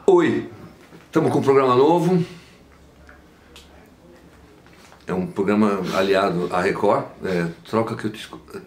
Oi, estamos com um programa novo. É um programa aliado à Record. Troca que eu te escuto.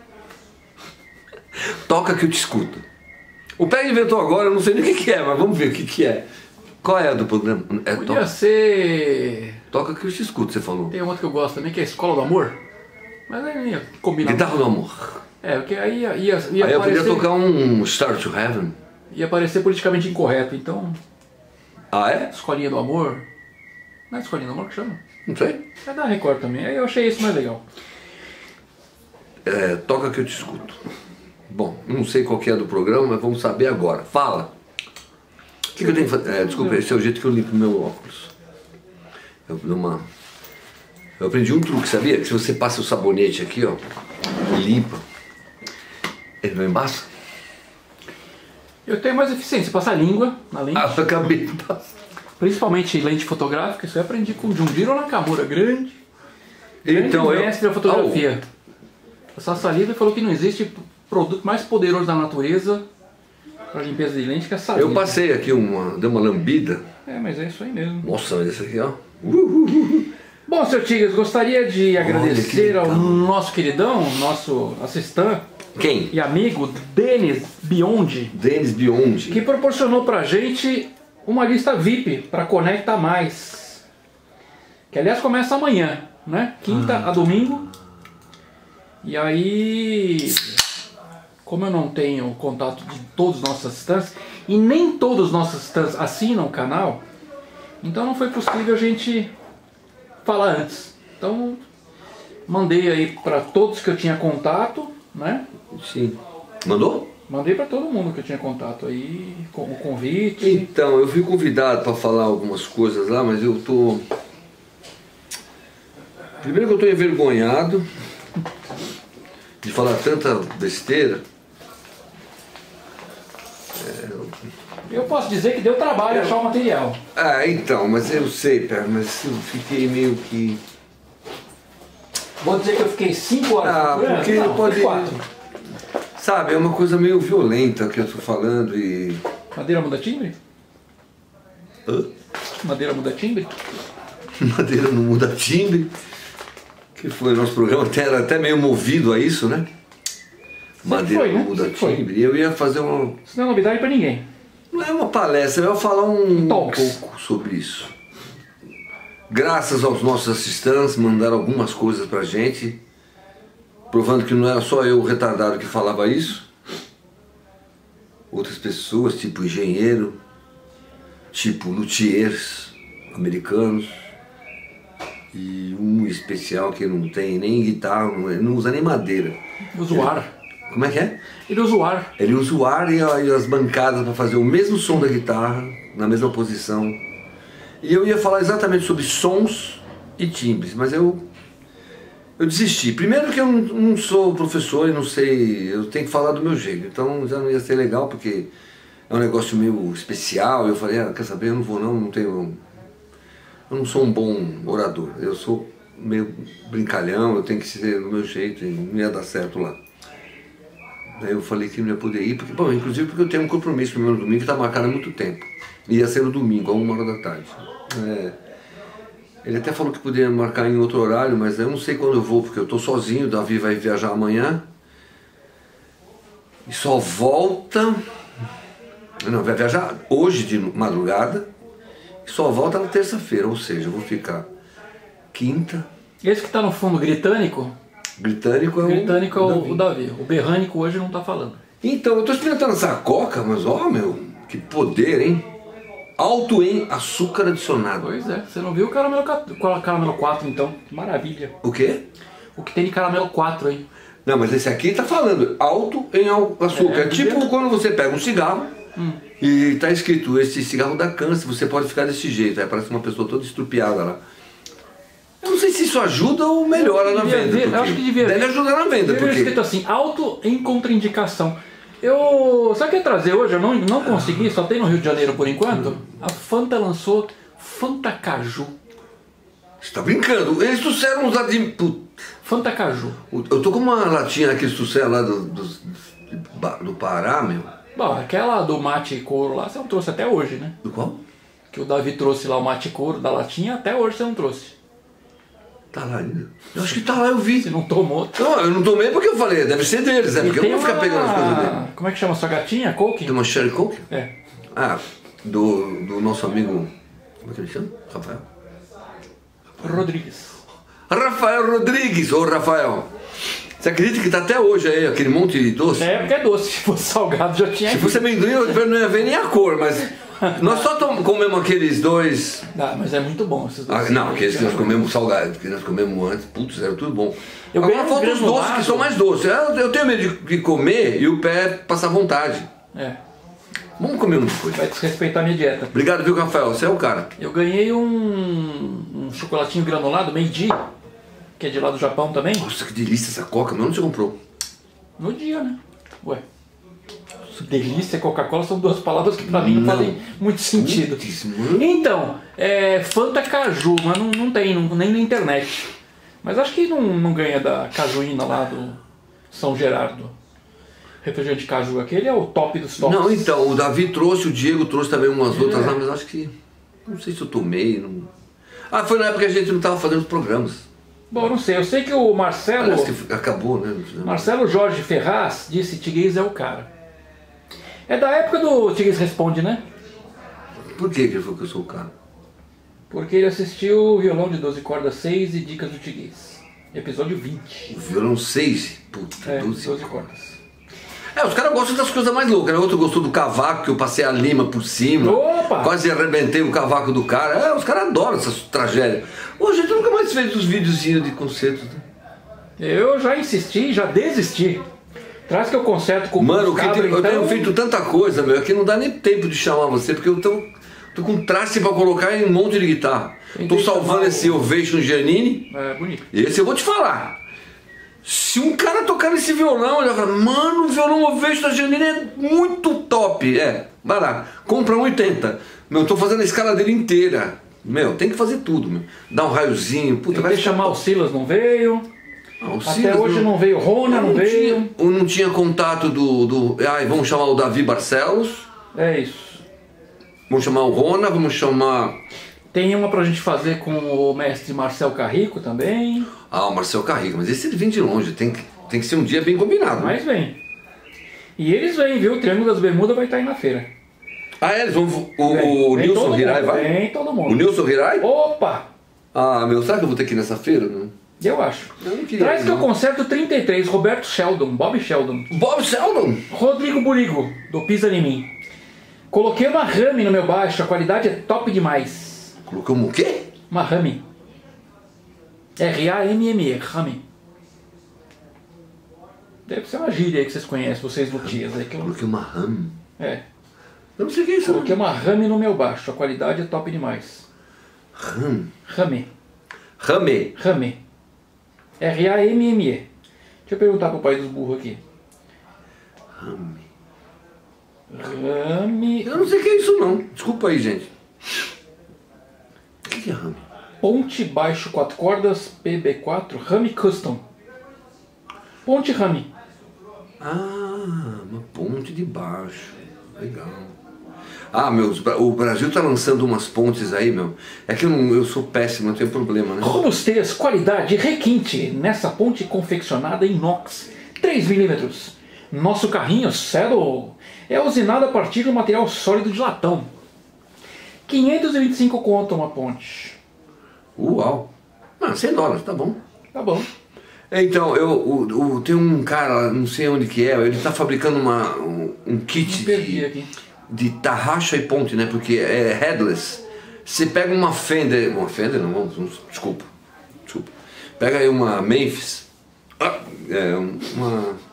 Toca que eu te escuto. O Pé inventou agora, eu não sei nem o que é, mas vamos ver o que é. Qual é a do programa? Podia ser... Toca que eu te escuto, você falou. Tem uma que eu gosto também, que é a Escola do Amor. Mas aí ia combinar. Guitarra do Amor. Porque aí ia Aí eu aparecer... podia tocar um Star to Heaven. Ia parecer politicamente incorreto, então... Ah, é? Escolinha do Amor... Não é Escolinha do Amor que chama? Não sei. É da Record também, aí eu achei isso mais legal. Toca que eu te escuto. Bom, não sei qual que é do programa, mas vamos saber agora. Fala. O que eu tenho que fazer? Desculpa, esse é o jeito que eu limpo meu óculos. Eu aprendi um truque, sabia? Que se você passa o sabonete aqui, ó, e limpa, ele não embaça? Eu tenho mais eficiência, passar a língua na lente. Ah, eu acabei de passar. Principalmente lente fotográfica, isso eu aprendi com o Junjiro Nakamura, grande Então, mestre da fotografia. Essa saliva falou que não existe produto mais poderoso da natureza para limpeza de lente que a saliva. Eu passei aqui dei uma lambida. Mas é isso aí mesmo. Nossa, mas esse aqui, ó. Bom, Sr. Tigres, gostaria de agradecer ao nosso queridão, nosso assistente. Quem? E amigo, Denis Biondi. Denis Biondi. Que proporcionou pra gente uma lista VIP para Conecta Mais. Que aliás começa amanhã, né? Quinta a domingo. E aí, como eu não tenho contato de todos os nossos assistentes, e nem todos os nossos assistentes assinam o canal, então não foi possível a gente falar antes. Então, mandei aí para todos que eu tinha contato, né? Sim. Mandou? Mandei para todo mundo que eu tinha contato aí, com o convite. Então, eu fui convidado para falar algumas coisas lá, mas eu tô... Primeiro que eu tô envergonhado de falar tanta besteira. Eu posso dizer que deu trabalho achar o material. Então, mas eu sei, pera, mas eu fiquei meio que... Vou dizer que eu fiquei 5 horas. Porque não, pode... 4. Sabe, é uma coisa meio violenta que eu tô falando e... Madeira muda timbre? Hã? Madeira muda timbre? Madeira não muda timbre. Que foi, nosso programa era até meio movido a isso, né? Madeira não muda timbre. E eu ia fazer uma... Isso não é novidade pra ninguém. Não é uma palestra, eu ia falar um pouco sobre isso. Graças aos nossos assistentes, mandaram algumas coisas pra gente, provando que não era só eu, o retardado, que falava isso. Outras pessoas, tipo engenheiro, tipo luthiers americanos, e um especial que não tem nem guitarra, não usa nem madeira. Usa o ar. Como é que é? Ele usa o ar. Ele usa o ar e as bancadas para fazer o mesmo som da guitarra, na mesma posição. E eu ia falar exatamente sobre sons e timbres, mas eu desisti. Primeiro que eu não sou professor e não sei, eu tenho que falar do meu jeito, então já não ia ser legal porque é um negócio meio especial. Eu falei, quer saber, eu não vou não tenho... Eu não sou um bom orador, eu sou meio brincalhão, eu tenho que ser do meu jeito e não ia dar certo lá. Daí eu falei que não ia poder ir, porque, inclusive porque eu tenho um compromisso no primeiro domingo que está marcado há muito tempo. Ia ser no domingo, a 1h da tarde. Ele até falou que poderia marcar em outro horário, mas eu não sei quando eu vou, porque eu estou sozinho, o Davi vai viajar amanhã. E só volta... Não, vai viajar hoje de madrugada. E só volta na terça-feira, ou seja, eu vou ficar quinta... Esse que está no fundo britânico? Britânico é o Davi. O berrânico hoje não está falando. Então, eu estou experimentando essa coca, mas meu, que poder, hein? Alto em açúcar adicionado. Pois é, você não viu o caramelo 4 então? Maravilha. O quê? O que tem de caramelo 4 aí? Não, mas esse aqui tá falando alto em açúcar. É tipo quando você pega um cigarro e tá escrito, esse cigarro dá câncer, você pode ficar desse jeito. Aí parece uma pessoa toda estrupiada lá. Eu não sei se isso ajuda ou melhora na venda. Eu acho que deve ajudar na venda. Deve escrito assim, alto em contraindicação. Sabe o que eu ia trazer hoje? Eu não consegui, só tem no Rio de Janeiro por enquanto. A Fanta lançou Fanta Caju. Você tá brincando? Eles trouxeram uns lá de... Fanta Caju. Eu tô com uma latinha aqui, trouxeram lá do Pará, meu. Bom, aquela do mate couro lá, você não trouxe até hoje, né? Do qual? Que o Davi trouxe lá o mate couro da latinha, até hoje você não trouxe. Tá lá ainda. Eu acho que tá lá, eu vi. Você não tomou. Não, eu não tomei porque eu falei, deve ser deles, né? Porque eu não vou ficar pegando as coisas dele. Como é que chama sua gatinha? Coke? Tem uma Sherry Coke? É. Ah, do nosso amigo. Como é que ele chama? Rafael? Rodrigues. Rafael Rodrigues, ô Rafael. Você acredita que tá até hoje aí aquele monte de doce? É, porque é doce. Se fosse salgado já tinha. Se fosse amendoim, eu não ia ver nem a cor, mas. Nós só comemos aqueles dois. Ah, mas é muito bom esses doces. Não, aqueles que nós comemos salgados, que nós comemos antes, putz, era tudo bom. Agora faltam os doces que são mais doces. Eu tenho medo de comer e o pé passar vontade. É. Vamos comer um depois. Vai desrespeitar a minha dieta. Obrigado, viu, Rafael? Você é o cara. Eu ganhei um chocolatinho granulado, Meiji, que é de lá do Japão também. Nossa, que delícia essa coca. Mas onde você comprou? No dia, né? Ué. Delícia e Coca-Cola são duas palavras que pra mim não fazem muito sentido. Então, Fanta Caju, mas não tem, nem na internet. Mas acho que não ganha da cajuína lá do São Gerardo. Refrigerante de caju, aquele é o top dos tops. Não, então, o Davi trouxe, o Diego trouxe também umas outras lá, mas acho que... Não sei se eu tomei, não... Ah, foi na época que a gente não estava fazendo os programas. Bom, não sei, eu sei que o Marcelo... Parece que acabou, né? Marcelo Jorge Ferraz disse Tiguez é o cara. É da época do Tiguez Responde, né? Por que ele falou que eu sou o cara? Porque ele assistiu Violão de 12 cordas 6 e Dicas do Tiguez. Episódio 20. O violão 6? Puta, 12 cordas. Os caras gostam das coisas mais loucas, né? Outro gostou do cavaco, que eu passei a lima por cima. Opa! Quase arrebentei o cavaco do cara. Os caras adoram essas tragédias. Hoje a gente nunca mais fez os videozinhos de concertos, né? Eu já insisti, já desisti. Traz que eu conserto com Mano, o cabra, eu tenho feito tanta coisa, meu, que não dá nem tempo de chamar você, porque eu tô com traste pra colocar em um monte de guitarra. Tô salvando esse Ovation Giannini. É, bonito. Esse eu vou te falar. Se um cara tocar nesse violão, ele vai falar, mano, o violão Ovation da Giannini é muito top. Vai lá, compra 1,80. Meu, eu tô fazendo a escala dele inteira. Meu, tem que fazer tudo, meu. Dá um raiozinho, puta, vai chamar o Silas, não veio. Até hoje não veio Rona, não veio. Não tinha contato vamos chamar o Davi Barcelos. É isso. Vamos chamar o Rona, vamos chamar... Tem uma pra gente fazer com o mestre Marcel Carrico também. O Marcel Carrico, mas esse ele vem de longe, tem que ser um dia bem combinado. Mas vem. E eles vêm, viu? O Triângulo das Bermudas vai estar aí na feira. Eles vão... O Nilson Hirai vai? Vem todo mundo. O Nilson Hirai? Opa! Meu, será que eu vou ter que ir nessa feira? Não? Eu acho. Eu não queria. Traz que eu conserto 33, Roberto Sheldon, Bob Sheldon. Bob Sheldon? Rodrigo Burigo, do Pisa em Mim. Coloquei uma Rami no meu baixo, a qualidade é top demais. Colocou o quê? Uma Rami. R-A-M-M-E, Rami. Deve ser uma gíria aí que vocês conhecem, vocês luthiers aí. Coloquei uma Rami? É. Eu não sei o que é isso. Coloquei uma Rami no meu baixo, a qualidade é top demais. Rami? Rami. Rami? Rami. R-A-M-M-E. Deixa eu perguntar pro pai dos burros aqui. Rami. Rami. Eu não sei o que é isso não. Desculpa aí, gente. O que é Rami? Ponte baixo 4 cordas PB4 Rami Custom. Ponte Rami. Uma ponte de baixo. Legal. O Brasil tá lançando umas pontes aí, meu. É que eu sou péssimo, eu tenho problema, né? Robustez, qualidade, requinte nessa ponte confeccionada em inox 3 mm. Nosso carrinho Saddle é usinado a partir de um material sólido de latão. 525 conto uma ponte. Uau! $100, tá bom. Tá bom. Então, tem um cara, não sei onde que é, ele tá fabricando um kit de tarraxa e ponte, né? Porque é headless. Você pega uma Fender não, desculpa. Pega aí uma Memphis. Vou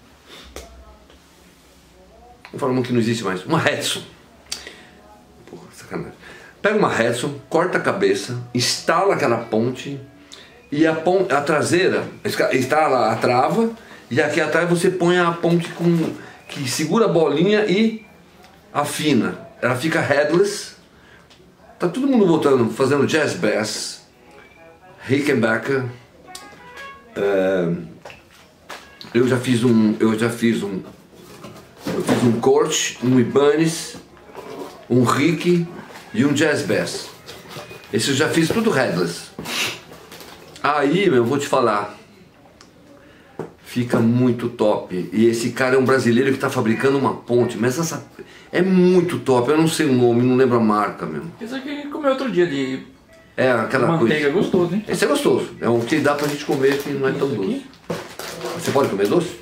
falar uma que não existe mais. Uma Hudson. Porra, sacanagem. Pega uma Hudson, corta a cabeça, instala aquela ponte e a traseira, instala a trava e aqui atrás você põe a ponte que segura a bolinha e afina. Ela fica headless. Tá todo mundo fazendo jazz bass, Rickenbacker. Eu já fiz um Eu fiz um Corte, um Ibanez, um Rick e um Jazz Bass. Esse eu já fiz tudo headless. Aí, eu vou te falar, fica muito top. E esse cara é um brasileiro que está fabricando uma ponte, mas essa é muito top. Eu não sei o nome, não lembro a marca mesmo. Esse aqui comeu outro dia de Aquela manteiga, coisa. gostoso, hein? Esse é gostoso, é um que dá pra gente comer que não é tão doce. Você pode comer doce?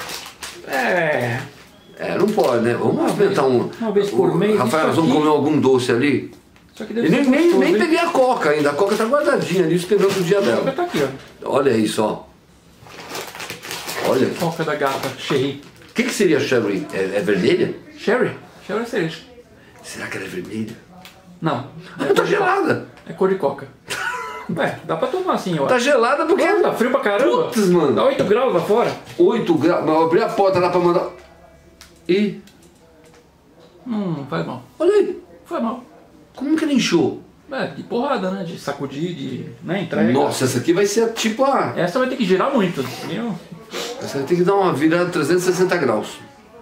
Não pode, né? Vamos experimentar uma vez por mês. Rafael, nós vamos comer algum doce ali? Isso aqui deve E ser gostoso, nem peguei a coca ainda, a coca tá guardadinha ali esperando o dia A coca dela. tá aqui, ó. Olha isso, ó. Olha. Coca da gata, Sherry. O que seria sherry? É vermelha? Sherry? Sherry é cereja. Será que ela é vermelha? Não. Tá gelada. É cor de coca. Dá pra tomar assim, ó. Tá gelada porque... Tá frio pra caramba. Putz, mano. Tá 8 graus lá fora. 8 graus. Mas eu abri a porta lá pra mandar... E... Faz mal. Olha aí. Faz mal. Como que ela inchou? De porrada, né? De sacudir, de... né? Entrega. Nossa, essa aqui vai ser tipo a... Essa vai ter que girar muito, viu? Essa vai ter que dar uma virada 360 graus.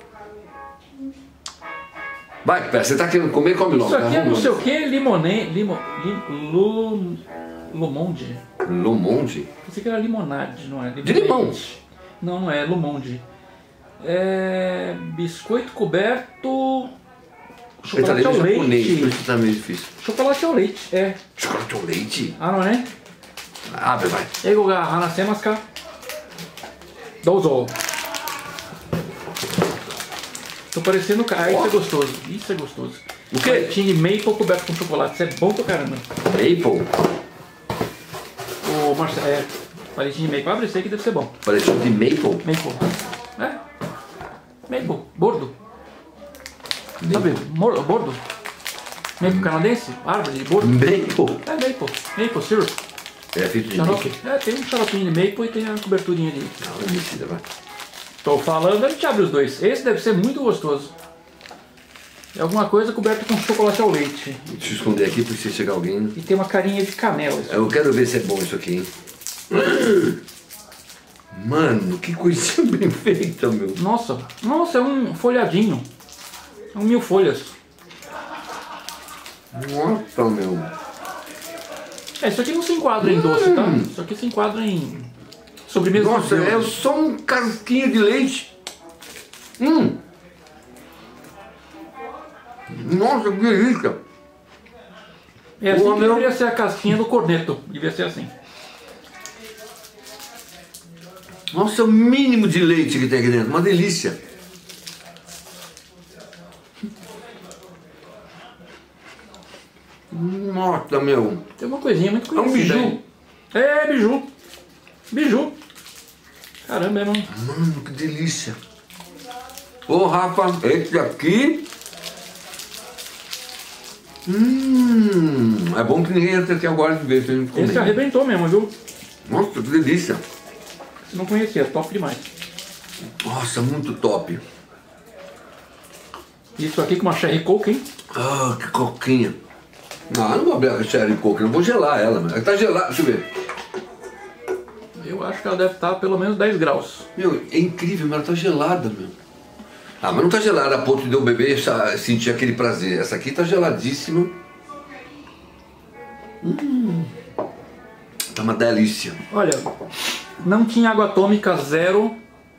Vai, pera, você tá querendo comer, come logo. Isso aqui é não sei o que. que, Lumonde. Lumonde? Pensei que era limonade, não é? De limão. Não é, Lumonde. É... biscoito coberto... chocolate ao japonês, por leite. isso tá meio difícil. Chocolate ao leite, é. Chocolate ao leite? Não é? Abre, vai. Eigo ga hanasemasu ka? Douzo. Tô parecendo... isso é gostoso. Isso é gostoso. O quê? Paletinho de maple coberto com chocolate. Isso é bom pra caramba. Maple? Ô, Marcelo, paletinho de maple. Abre esse aí que deve ser bom. Paletinho de maple? Maple. Maple. Bordo. Sabe? Bordo. Maple canadense. Árvore de bordo. Maple? Maple. Maple syrup. É feito de Xarope. maple? Tem um xaropinho de maple e tem a coberturinha de... Não, é mentira, vai. Tô falando, a gente abre os dois. Esse deve ser muito gostoso. É alguma coisa coberta com chocolate ao leite. Deixa eu esconder aqui porque se chegar alguém... E tem uma carinha de canela. Isso. Eu quero ver se é bom isso aqui, hein? Mano, que coisinha bem feita, meu. Nossa, é um folhadinho. É um 1000 folhas. Nossa, meu. Isso aqui não se enquadra em doce, tá? Isso aqui se enquadra em sobremesa. Nossa, é só um casquinho de leite. Nossa, que delícia. É assim que deveria ser a casquinha do corneto. Devia ser assim. Nossa, é o mínimo de leite que tem aqui dentro. Uma delícia. Nossa, meu. Tem uma coisinha muito É um conhecida. biju. Aí. É, biju. Biju. Caramba, é, mano. Mano, que delícia. Ô, Rafa, esse aqui... É bom que ninguém entra aqui agora de ver se a gente comer. Esse arrebentou mesmo, viu? Nossa, que delícia. Você não conhecia, top demais. Nossa, muito top. Isso aqui com uma cherry coke, hein? Ah, que coquinha. Não, eu não vou abrir a cherry coke, eu não vou gelar ela, mas ela tá gelada, deixa eu ver. Eu acho que ela deve estar pelo menos 10 graus. Meu, é incrível, mas ela tá gelada, meu. Ah, mas não tá gelada a ponto de eu beber e sentir aquele prazer. Essa aqui tá geladíssima. Tá uma delícia. Olha, não tinha água atômica zero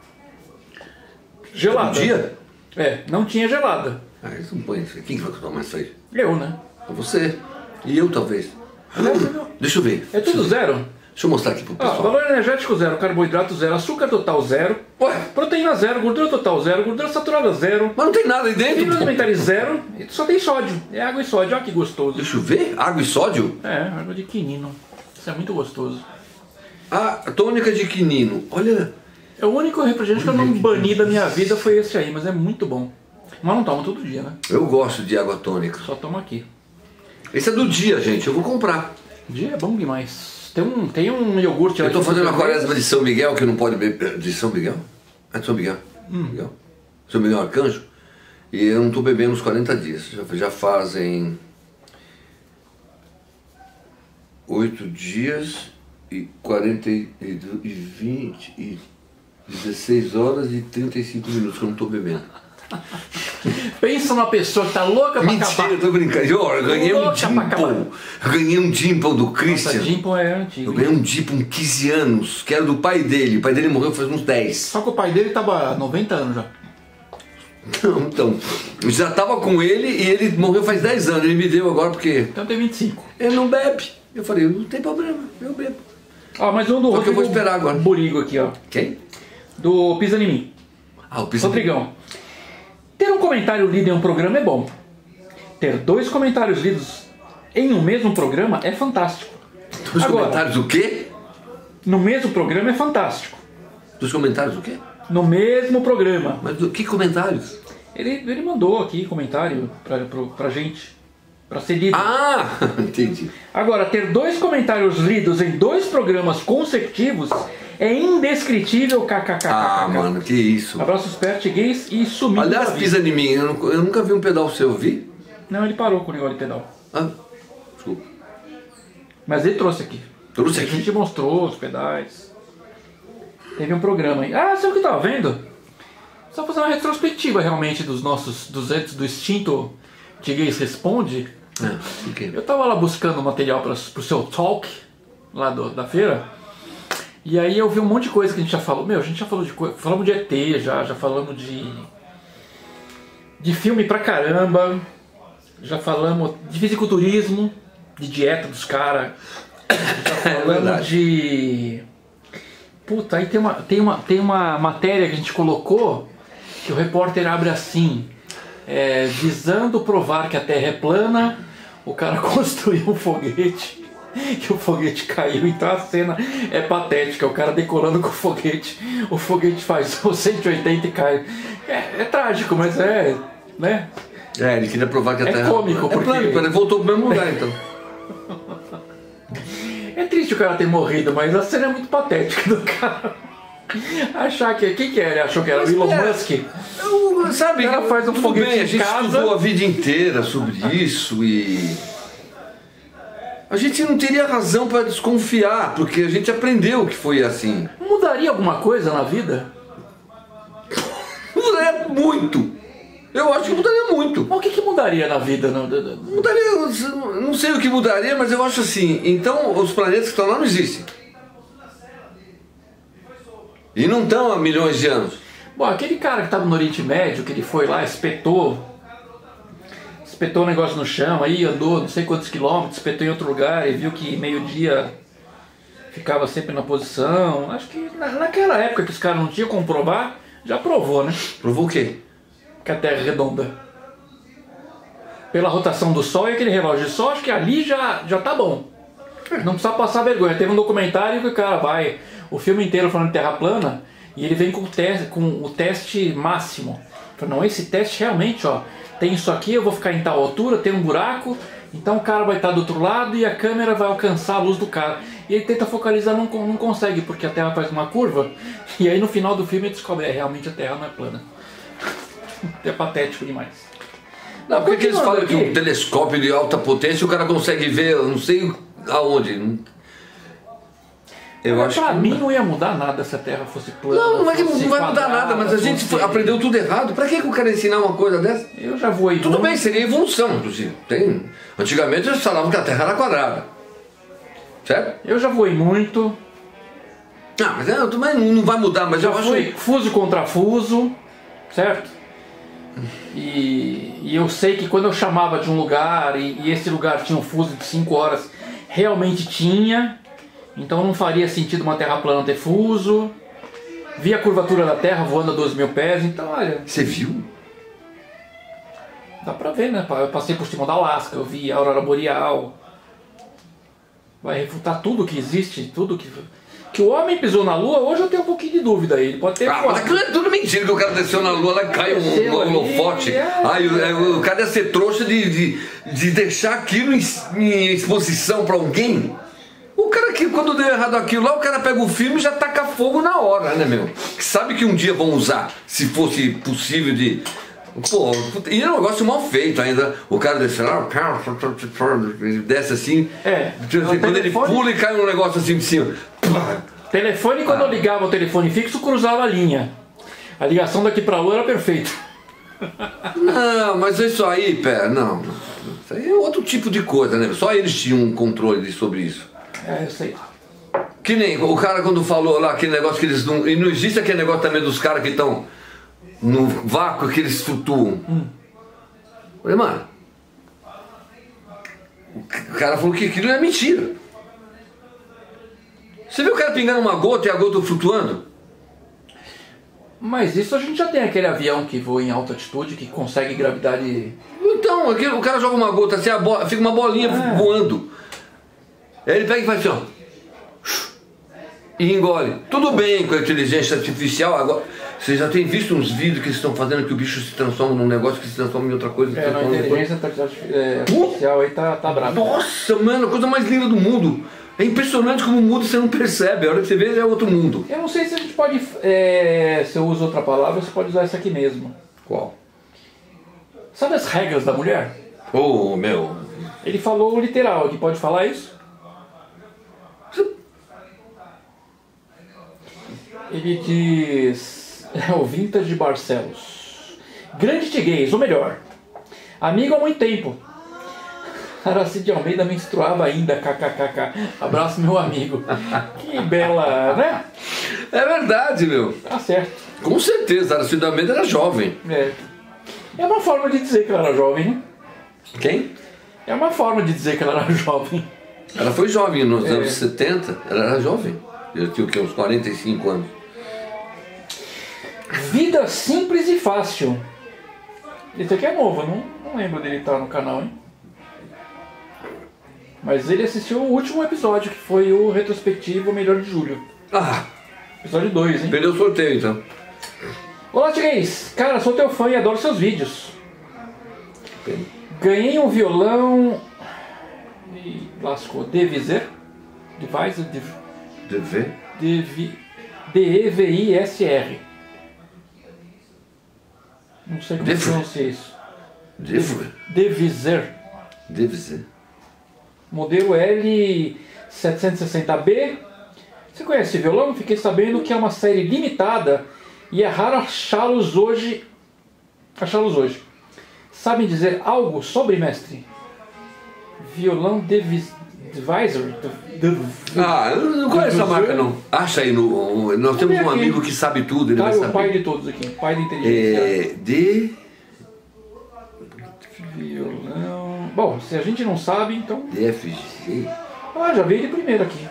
gelada. Dia? Não tinha gelada. Ah, isso não põe isso. Quem que vai tomar isso aí? Eu, né? É você. E eu, talvez. Deixa eu ver. É tudo zero. Deixa eu mostrar aqui pro pessoal. Valor energético zero, carboidrato zero, açúcar total zero, Ué, proteína zero, gordura total zero, gordura saturada zero, mas não tem nada aí dentro. fibras Pô. alimentares zero, e só tem sódio. É água e sódio, olha que gostoso. Deixa eu ver. Água e sódio? Água de quinino. Isso é muito gostoso. A tônica de quinino. Olha. É o único refrigerante que eu não bani da minha vida foi esse aí, mas é muito bom. Mas não tomo todo dia, né? Eu gosto de água tônica. Só tomo aqui. Esse é do dia, gente. Eu vou comprar. Dia é bom demais. Tem um iogurte lá. Eu tô fazendo a quaresma de São Miguel, que não pode beber. De São Miguel? É de São Miguel. Miguel. São Miguel Arcanjo. E eu não tô bebendo uns 40 dias. Já fazem 8 dias e 40 e 20 e 16 horas e 35 minutos que eu não tô bebendo. Pensa numa pessoa que tá louca pra Mentira, acabar. eu tô brincando. Eu ganhei um Louca pra acabar. Dimple. Eu ganhei um Dimple do Christian. Nossa, Dimple é antigo. Eu ganhei um Dimple com 15 anos, que era do pai dele. O pai dele morreu faz uns 10. Só que o pai dele tava 90 anos já. Não, então, eu já tava com ele e ele morreu faz 10 anos. Ele me deu agora porque Então tem 25. ele não bebe. Eu falei, não tem problema, eu bebo. Ó, mais um do Só que eu Rodrigo vou esperar agora. Burigo aqui, ó. Quem? Do Pisa em Mim. Ah, o Pisa. Rodrigão. Ter um comentário lido em um programa é bom. Ter 2 comentários lidos em um mesmo programa é fantástico. Dos Agora, comentários o quê? no mesmo programa é fantástico. Dos comentários o quê? No mesmo programa. Mas que comentários? Ele mandou aqui comentário pra gente. Pra ser lido. Ah, entendi. Agora, ter 2 comentários lidos em 2 programas consecutivos é indescritível, kkkk. Ah, mano, que isso. Abraços português e sumiu. Aliás, da vida. pisa em mim. Eu nunca vi um pedal seu, vi? Não, ele parou com o negócio de pedal. Ah, desculpa. Mas ele trouxe aqui. Trouxe A aqui. gente mostrou os pedais. Teve um programa aí. Ah, sabe o que eu tava vendo? Só fazer uma retrospectiva realmente dos nossos 200 do extinto Português Responde. Ah, por quê? Eu tava lá buscando material pro seu talk lá da feira. E aí eu vi um monte de coisa que a gente já falou. Meu, a gente já falou de coisa. Falamos de ET, já falamos de filme pra caramba. Já falamos de fisiculturismo, de dieta dos caras. Já falamos verdade. de. Puta, aí tem uma matéria que a gente colocou que o repórter abre assim. Visando provar que a Terra é plana, o cara construiu um foguete e o foguete caiu, então a cena é patética, o cara decolando com o foguete faz o 180 e cai. É trágico, mas né? Ele queria provar que a É Terra... cômico, porque- plano, ele voltou pro mesmo lugar, então. É triste o cara ter morrido, mas a cena é muito patética do cara. Achar que... Quem que era? Ele achou que era o Elon Musk? Sabe, O cara faz um tudo foguete bem, a em gente casa. estudou a vida inteira sobre isso e... A gente não teria razão para desconfiar, porque a gente aprendeu que foi assim. Mudaria alguma coisa na vida? Mudaria muito. Eu acho que mudaria muito. Mas o que mudaria na vida? Mudaria, não sei o que mudaria, mas eu acho assim. Então os planetas que estão lá não existem. E não estão há milhões de anos. Bom, aquele cara que estava no Oriente Médio, que ele foi lá, espetou o negócio no chão, aí andou não sei quantos quilômetros, espetou em outro lugar e viu que meio-dia ficava sempre na posição. Acho que naquela época que os caras não tinham como provar, já provou, né? Provou o quê? Que a Terra é redonda. Pela rotação do Sol e aquele relógio de Sol, acho que ali já tá bom. Não precisa passar vergonha. Teve um documentário que o cara vai o filme inteiro falando de Terra plana e ele vem com o teste máximo. Fala, não, esse teste realmente, ó, tem isso aqui, eu vou ficar em tal altura, tem um buraco, então o cara vai estar do outro lado e a câmera vai alcançar a luz do cara. E ele tenta focalizar, não consegue, porque a Terra faz uma curva, e aí no final do filme ele descobre, realmente a Terra não é plana. É patético demais. Não, por que eles falam que aqui? um telescópio de alta potência o cara consegue ver, eu não sei aonde. Eu acho Pra que mim não ia mudar nada se a Terra fosse plana. não vai fosse mudar quadrada, nada, mas a gente fosse- aprendeu tudo errado. Pra que o cara ensinar uma coisa dessa? Eu já voei Tudo muito. bem, seria evolução, inclusive. Antigamente eles falavam que a Terra era quadrada. Certo? Eu já voei muito. Ah, mas também não vai mudar, mas Já eu acho. fui fuso contra fuso, certo? E eu sei que quando eu chamava de um lugar e esse lugar tinha um fuso de 5 horas, realmente tinha. Então não faria sentido uma Terra plana ter fuso. Vi a curvatura da Terra voando a 12 mil pés, então olha, Você viu? dá pra ver, né? Eu passei por cima da Alasca, eu vi a aurora boreal. Vai refutar tudo que existe, tudo que o homem pisou na Lua. Hoje eu tenho um pouquinho de dúvida aí, ele pode ter Ah, mas voado. aquilo é tudo mentira que o cara desceu na Lua, lá cai Desceu um ali, holofote. O cara ia ser trouxa de deixar aquilo em exposição pra alguém. O cara que, quando deu errado aquilo lá, o cara pega o filme e já taca fogo na hora, né, meu? Que sabe que um dia vão usar, se fosse possível de... Pô, e é um negócio mal feito ainda. O cara desce lá, o cara desce assim. Quando ele pula e cai um negócio assim de cima. Telefone, quando eu ligava o telefone fixo, cruzava a linha. A ligação daqui pra Lua era perfeita. Não, mas isso aí, pera, não. Isso aí é outro tipo de coisa, né? Só eles tinham um controle sobre isso. É, eu sei. Que nem o cara quando falou lá aquele negócio que eles não... E não existe aquele negócio também dos caras que estão no vácuo que eles flutuam. Falei, mano... O cara falou que aquilo é mentira. Você viu o cara pingando uma gota e a gota flutuando? Mas isso a gente já tem aquele avião que voa em alta altitude, que consegue gravidade... Então, o cara joga uma gota assim, fica uma bolinha voando. Aí ele pega e faz assim, ó. E engole. Tudo bem com a inteligência artificial. Agora, você já tem visto uns vídeos que eles estão fazendo que o bicho se transforma num negócio que se transforma em outra coisa? É, a inteligência artificial aí tá brava. Nossa, mano, a coisa mais linda do mundo. É impressionante como muda e você não percebe. A hora que você vê, é outro mundo. Eu não sei se a gente pode... se eu uso outra palavra, você pode usar essa aqui mesmo. Qual? Sabe as regras da mulher? Oh, meu. Ele falou literal aqui, pode falar isso? Ele diz... É o Vintage Barcelos. Grande Tiguez, ou melhor, amigo há muito tempo. Aracide Almeida menstruava ainda, kkkk. Abraço, meu amigo. Que bela, né? É verdade, meu. Tá certo. Com certeza, Aracide Almeida era jovem. É uma forma de dizer que ela era jovem, né? Quem? É uma forma de dizer que ela era jovem. Ela foi jovem nos anos 70, ela era jovem. Eu tinha o quê? Uns 45 anos. Vida simples e fácil. Esse aqui é novo, eu não lembro dele estar no canal, hein? Mas ele assistiu o último episódio, que foi o retrospectivo Melhor de Julho. Ah! Episódio 2, hein? Perdeu o sorteio, então. Olá, Tiguez! Cara, sou teu fã e adoro seus vídeos. Pena. Ganhei um violão... E lascou. Deviser? Deviser? DV? D-E-V-I-S-R. Não sei como pronuncia isso. Deviser. Deviser. Modelo L760B. Você conhece esse violão? Fiquei sabendo que é uma série limitada e é raro achá-los hoje. Sabem dizer algo sobre, mestre? Violão Deviser. Ah, eu não conheço essa marca, não. Acha aí no... Nós temos um amigo que sabe tudo, ele vai Tá, saber. o pai de todos aqui, pai da inteligência. Violão... Bom, se a gente não sabe, então... DFG. Ah, já veio de primeiro aqui.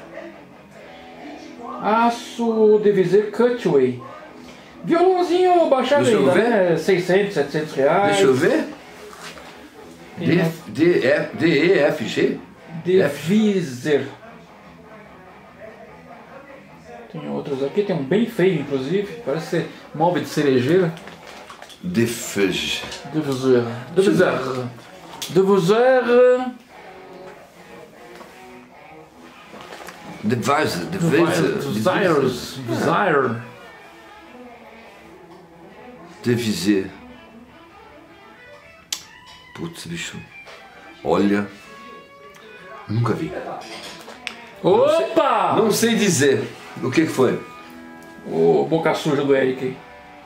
Aço Deviser Cutaway. Violãozinho baixa venda, né? 600, 700 reais. Deixa eu ver. DEFG? Deviser. Tem outros aqui, tem um bem feio, inclusive. Parece ser móvel de cerejeira. DFG. Deviser. Deviser. Putz, bicho. Olha. Nunca vi. Opa! Não sei dizer. O que foi? O boca suja do Eric aí.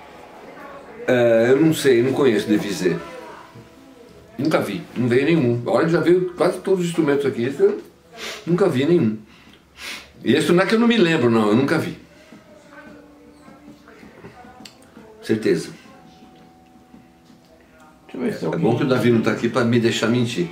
Eu não sei, não conheço Deviser. Nunca vi, não veio nenhum. Olha, já veio quase todos os instrumentos aqui. Esse eu nunca vi nenhum. E esse não é que eu não me lembro, não, eu nunca vi. Certeza. Deixa eu ver se É bom que o Davi não está aqui para me deixar mentir.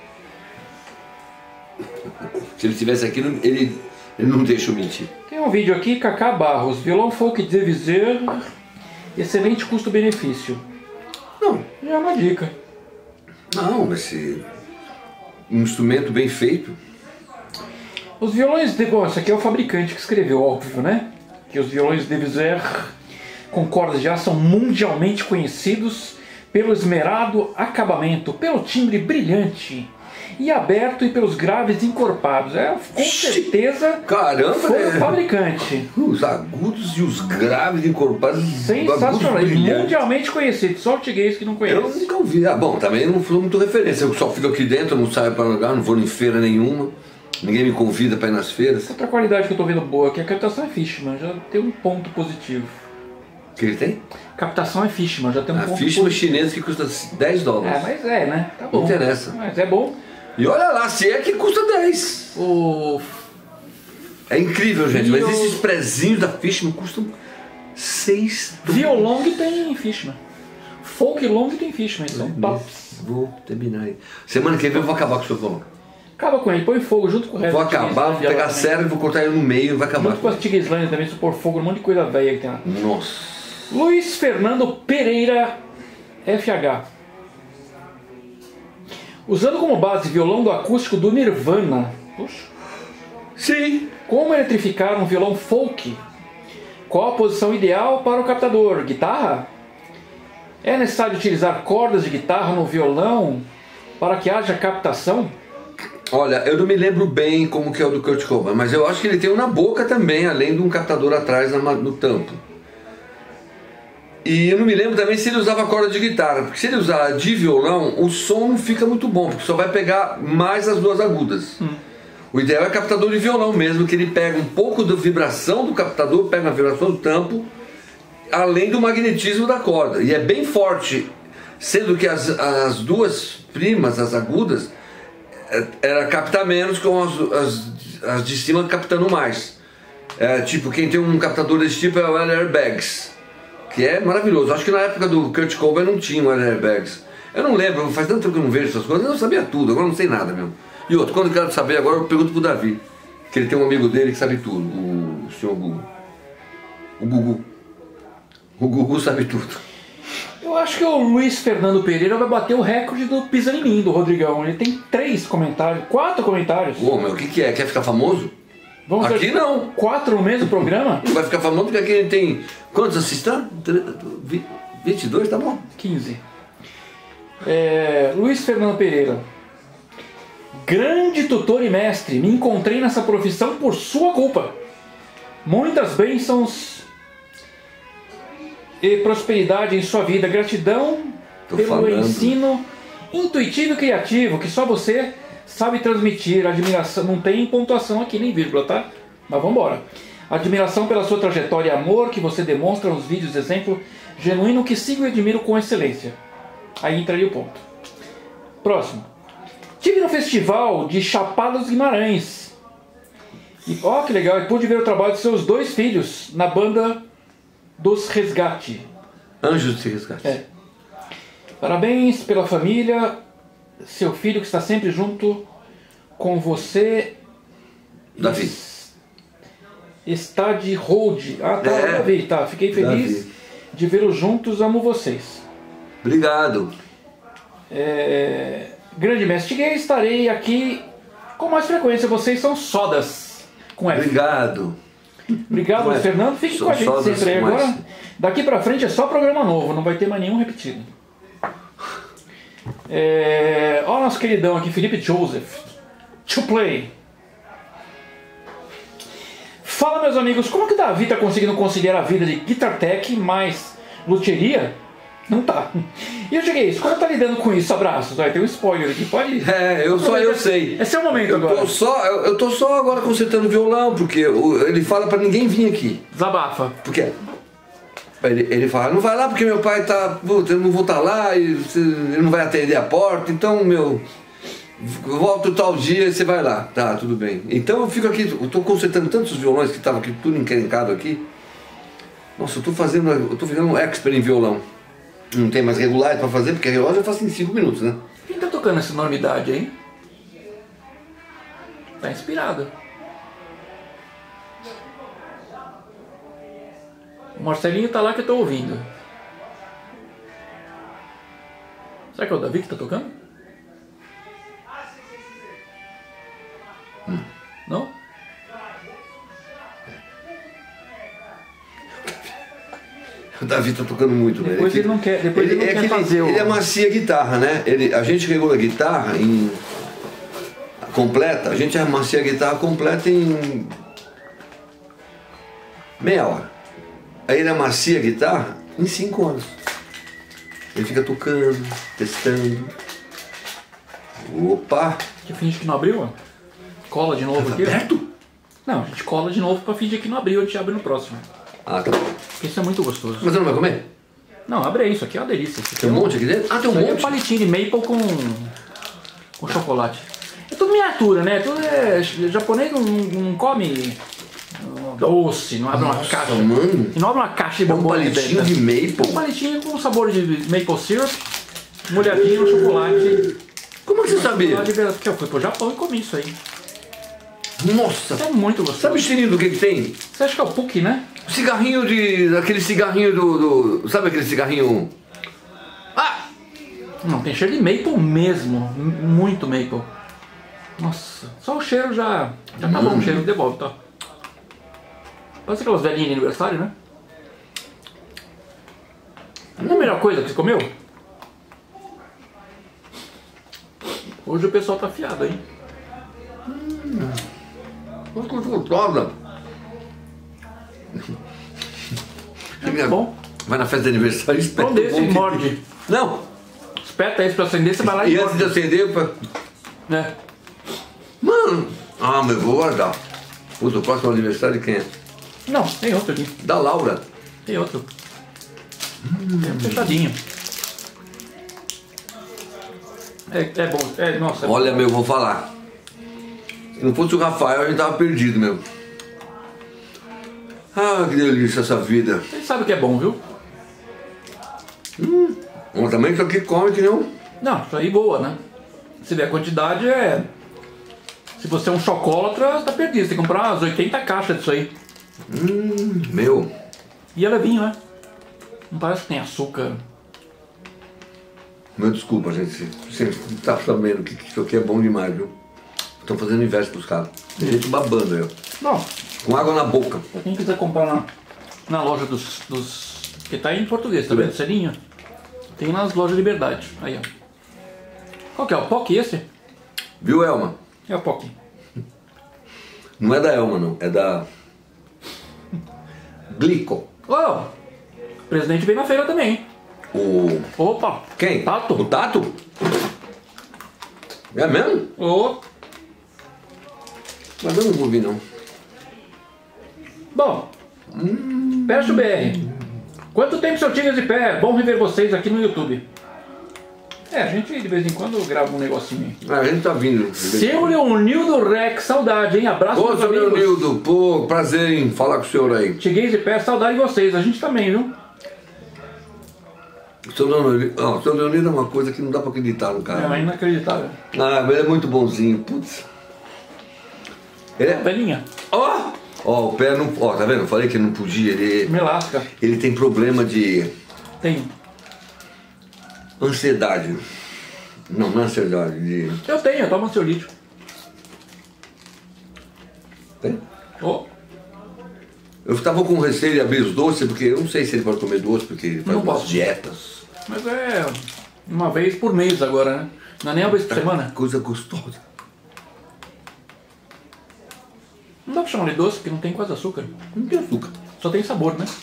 Se ele estivesse aqui, ele não deixa eu mentir. Tem um vídeo aqui, Kaká Barros, violão folk Deviser, excelente custo-benefício. Não. Já é uma dica. Não, mas um instrumento bem feito. Os violões, bom, esse aqui é o fabricante que escreveu, óbvio, né? Que os violões Deviser com cordas de aço são mundialmente conhecidos pelo esmerado acabamento, pelo timbre brilhante e aberto e pelos graves encorpados. Com certeza, caramba, foi o fabricante. Os agudos e os graves encorpados. Sensacional, mundialmente conhecido. Só o Tiguez que não conhece. Eu nunca ouvi. Bom, também não sou muito referência. Eu só fico aqui dentro, não saio para lugar, não vou em feira nenhuma. Ninguém me convida para ir nas feiras. Outra qualidade que eu tô vendo boa aqui, a captação é Fishman, já tem um ponto positivo. O que ele tem? Captação é Fishman, já tem um A ponto Fishman positivo. chinesa que custa $10. Mas né? Tá bom. Não interessa. Mas é bom. E olha lá, se é que custa 10. O É incrível, gente, mas E o- esses prezinhos da Fishman custam $6. Violong tem Fishman. Folk Long tem Fishman, são tops. Vou terminar aí. Semana que vem eu vou acabar com o seu violão. Acaba com ele, põe fogo junto com o resto. Vou do Tigre acabar, vou Slane pegar também. sério e vou cortar ele no meio e vai acabar. Junto com as Tigre Slane também, se pôr fogo num monte de coisa velha que tem lá. Nossa. Luiz Fernando Pereira FH. Usando como base violão do acústico do Nirvana. Puxa. Sim. Como eletrificar um violão folk? Qual a posição ideal para o captador? Guitarra? É necessário utilizar cordas de guitarra no violão para que haja captação? Olha, eu não me lembro bem como que é o do Kurt Cobain, mas eu acho que ele tem um na boca também, além de um captador atrás no tampo. E eu não me lembro também se ele usava corda de guitarra, porque se ele usar de violão, o som não fica muito bom, porque só vai pegar mais as duas agudas. O ideal é captador de violão mesmo, que ele pega um pouco da vibração do captador, pega a vibração do tampo, além do magnetismo da corda. E é bem forte, sendo que as duas primas, as agudas, era captar menos, com as de cima captando mais. Tipo, quem tem um captador desse tipo é o Airbags, que é maravilhoso. Acho que na época do Kurt Cobain não tinha o Airbags. Eu não lembro, faz tanto tempo que eu não vejo essas coisas, eu não sabia tudo, agora não sei nada mesmo. E outro, quando eu quero saber agora, eu pergunto pro Davi, que ele tem um amigo dele que sabe tudo, o senhor Gugu. O Gugu. O Gugu sabe tudo. Eu acho que o Luiz Fernando Pereira vai bater o recorde do Pisa em Mim, do Rodrigão. Ele tem 4 comentários. Ô, meu, o que é? Quer ficar famoso? Vamos Aqui ver, não. 4 no mesmo programa? Vai ficar famoso porque aqui ele tem... Quantos assistentes? 22, tá bom. 15. Luiz Fernando Pereira. Grande tutor e mestre, me encontrei nessa profissão por sua culpa. Muitas bênçãos e prosperidade em sua vida. Gratidão Tô pelo falando. ensino intuitivo e criativo que só você sabe transmitir. Admiração, não tem pontuação aqui nem vírgula, tá? Mas vamos embora. Admiração pela sua trajetória e amor que você demonstra nos vídeos, exemplo genuíno que sigo e admiro com excelência. Aí entraria o ponto. Próximo. Estive no festival de Chapada dos Guimarães. E ó, que legal, e pude ver o trabalho de seus 2 filhos na banda dos Resgate. Anjos de Resgate. Parabéns pela família, seu filho que está sempre junto com você. Davi. Está de hold. Ah, tá, Davi, tá. Fiquei feliz Davi. de vê-los juntos, amo vocês. Obrigado. Grande mestre Gay, estarei aqui com mais frequência. Vocês são sodas com F. Obrigado. Obrigado, Ué, Fernando. Fique são com a gente sodas sempre aí com agora. S. Daqui pra frente é só programa novo, não vai ter mais nenhum repetido. Ó, nosso queridão aqui, Felipe Joseph. To play. Fala, meus amigos, como que Davi tá conseguindo conciliar a vida de Guitar Tech mais luteria? Não tá. E eu cheguei isso, como tá lidando com isso? Abraços. Vai ter um spoiler aqui, pode ir. Eu sei. Esse é o momento agora. Eu tô só agora consertando o violão, porque ele fala pra ninguém vir aqui. Desabafa. Porque ele fala, não vai lá porque meu pai tá... Puta, eu não vou estar lá, ele não vai atender a porta, então, eu volto tal dia e você vai lá. Tá, tudo bem. Então eu fico aqui, eu tô consertando tantos violões que estavam aqui, tudo encrencado aqui. Nossa, eu tô virando um expert em violão. Não tem mais regular pra fazer, porque a relógio eu faço em 5 minutos, né? Quem tá tocando essa enormidade aí? Tá inspirado. O Marcelinho tá lá que eu tô ouvindo. Será que é o Davi que tá tocando? Não? O Davi tá tocando muito, né? Depois ele não quer, depois ele não quer fazer o... Ele amacia a guitarra, né? A gente regula a guitarra completa, a gente amacia a guitarra completa em meia hora. Aí ele amacia a guitarra em 5 anos. Ele fica tocando, testando. Opa! Que finge que não abriu, ó. Cola de novo Tá aqui. Ó. aberto? Não, a gente cola de novo pra fingir que não abriu, a gente abre no próximo. Ah, tá. Porque isso é muito gostoso. Mas você não vai comer? Não, abre aí, isso aqui é uma delícia. Isso aqui Tem um monte aqui dentro? Ah, tem um isso aí monte. é palitinho de maple com chocolate. É tudo miniatura, né? Tudo é... Japonês não come doce, não abre uma caixa. Mano. E não abre uma caixa de Um bombom. palitinho de maple. Um palitinho com sabor de maple syrup, molhadinho no chocolate. Como é que você sabia? Porque eu fui pro Japão e comi isso aí. Nossa. É muito gostoso. Sabe o cheirinho do que tem? Você acha que é o Puck, né? Cigarrinho de... Aquele cigarrinho do... Sabe aquele cigarrinho... Ah! Não, tem cheiro de maple mesmo. Muito maple. Nossa, só o cheiro já tá bom, o cheiro devolve, tá? Parece aquelas velhinhas de aniversário, né? Não é a melhor coisa que você comeu? Hoje o pessoal tá afiado, hein? Uma coisa gostosa. É bom. Vai na festa de aniversário e espeta Um desse um monte. morde. Não. Espeta esse pra acender, você vai lá e E antes de acender... É. Mano. Ah, mas eu vou guardar. Puta, o próximo aniversário de quem é? Não, tem outro aqui. Da Laura. Tem outro. É fechadinho. É bom. É, nossa. Olha, meu, vou falar. Se não fosse o Rafael, a gente tava perdido, meu. Ah, que delícia essa vida. Você sabe que é bom, viu? Bom, também isso aqui come que não. Não, isso aí boa, né? Se vê a quantidade é... Se você é um chocólatra, tá perdido. Você tem que comprar umas 80 caixas disso aí. Meu. E é levinho, né? Não parece que tem açúcar. Meu, desculpa, gente. Você tá sabendo que isso aqui é bom demais, viu? Estão fazendo inveja pros caras. Tem gente babando, eu. Não, Com água na boca. pra quem quiser comprar na loja dos... Que tá aí em português, tá vendo? Selinho? Tem nas lojas Liberdade. Aí, ó. Qual que é? O POC esse? Viu, Elma? É o POC. Não é da Elma, não. É da... Glico. Ô, o presidente veio na feira também, hein? O... Opa! Quem? Tato. O Tato? É mesmo? Ô. Mas eu não vou vir, não. Bom, Peço BR. Quanto tempo, seu Tigres de Pé? Bom rever vocês aqui no YouTube. É, a gente de vez em quando grava um negocinho aí. A gente tá vindo. Seu Leonildo Rex, saudade, hein? Abraço, Ô, meus seu amigos. Leonildo, pô, prazer em falar com o senhor aí. Tigres de Pé, saudade de vocês. A gente também, viu? Seu Leonildo é uma coisa que não dá pra acreditar no cara. É inacreditável. Ah, mas ele é muito bonzinho, putz. Ele é... Velhinha, Ó! Ó, o pé não... Ó, tá vendo? Eu falei que ele não podia, me lasca. ele tem problema de Tem. ansiedade. Não é ansiedade, de... Eu tomo ansiolítico. Tem? Oh, Eu tava com receio de abrir os doces, porque eu não sei se ele pode comer doce, porque ele faz Não umas posso. dietas. mas é uma vez por mês agora, né? Não é nem uma vez por semana. Coisa gostosa. Não dá pra chamar de doce, porque não tem quase açúcar. Não tem açúcar. Só tem sabor, né?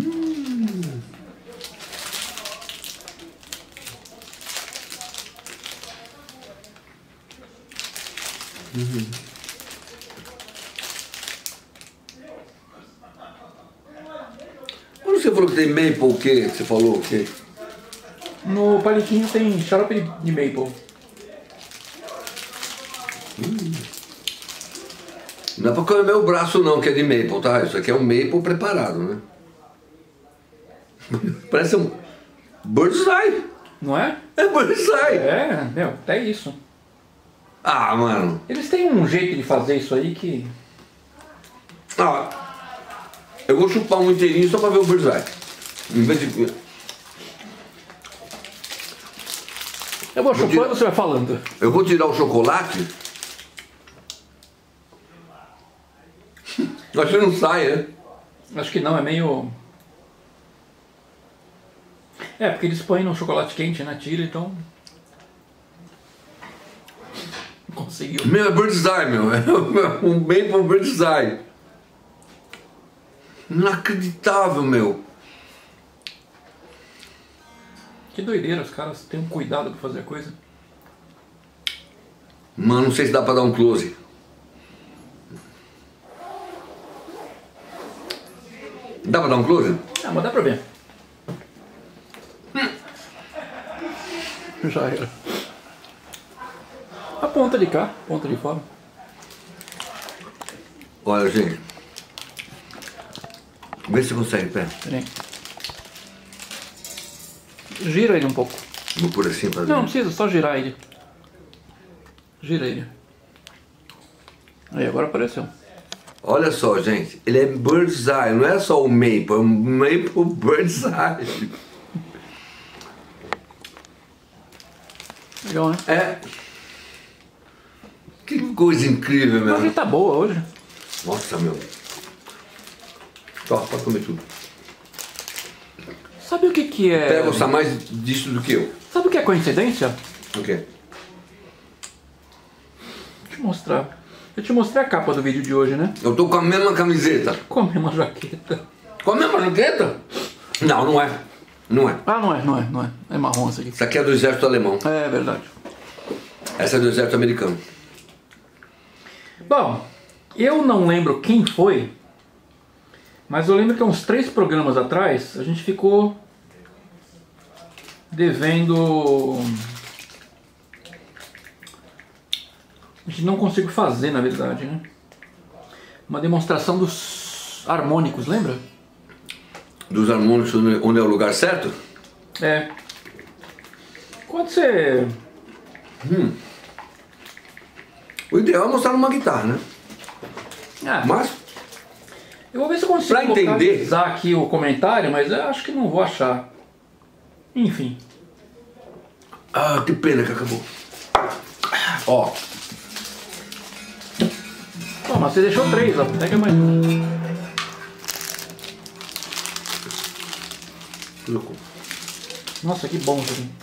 Quando você falou que tem maple, o quê? Você falou o quê? No palitinho tem xarope de maple. Não dá pra comer meu braço não, que é de maple, tá? Isso aqui é um maple preparado, né? Parece um bird's eye. Não é? É bird's eye. É, meu, até isso. Ah, mano. Eles têm um jeito de fazer isso aí que... Ah, eu vou chupar um inteirinho só pra ver o bird's eye. Em vez de... Eu vou chupando e você vai falando. Eu vou tirar o chocolate. Acho que não sai, né? Acho que não, é meio... É, porque eles põem no chocolate quente, né? Tira, então... Não conseguiu. Meu, é bird's eye, meu. É um maple bird's eye. Inacreditável, meu. Que doideira, os caras têm um cuidado pra fazer a coisa. Mano, não sei se dá pra dar um close. Dá pra dar um close? Ah, mas dá pra ver. Já era. A ponta de cá, ponta de fora. Olha, gente. Vê se você consegue, pera. Pera aí. Gira ele um pouco. Vou por assim pra ver. Não, não precisa, só girar ele. Gira ele. Aí, agora apareceu. Olha só, gente. Ele é bird's eye, não é só o maple, é um maple bird's eye. Legal, né? É. Que coisa incrível, Mas ele meu. tá boa hoje. Nossa, meu. Ó, pode comer tudo. Sabe o que que é... Deve gostar mais disso do que eu. Sabe o que é coincidência? O quê? Deixa eu te mostrar. Eu te mostrei a capa do vídeo de hoje, né? Eu tô com a mesma camiseta. Com a mesma jaqueta. Com a mesma jaqueta? Não, não é. Não é. Ah, não é. É marrom essa aqui. Isso aqui é do exército alemão. É verdade. Essa é do exército americano. Bom, eu não lembro quem foi, mas eu lembro que há uns 3 programas atrás a gente ficou devendo... A gente não conseguiu fazer, na verdade, né? Uma demonstração dos harmônicos, lembra? Dos harmônicos onde é o lugar certo? É. Quando você... O ideal é mostrar numa guitarra, né? Ah, Mas, eu vou ver se eu consigo pra entender- localizar aqui o comentário, mas eu acho que não vou achar. Enfim. ah, que pena que acabou. Ó, Ó, mas você deixou 3, ó. Pega mais um. Nossa, que bom isso aqui.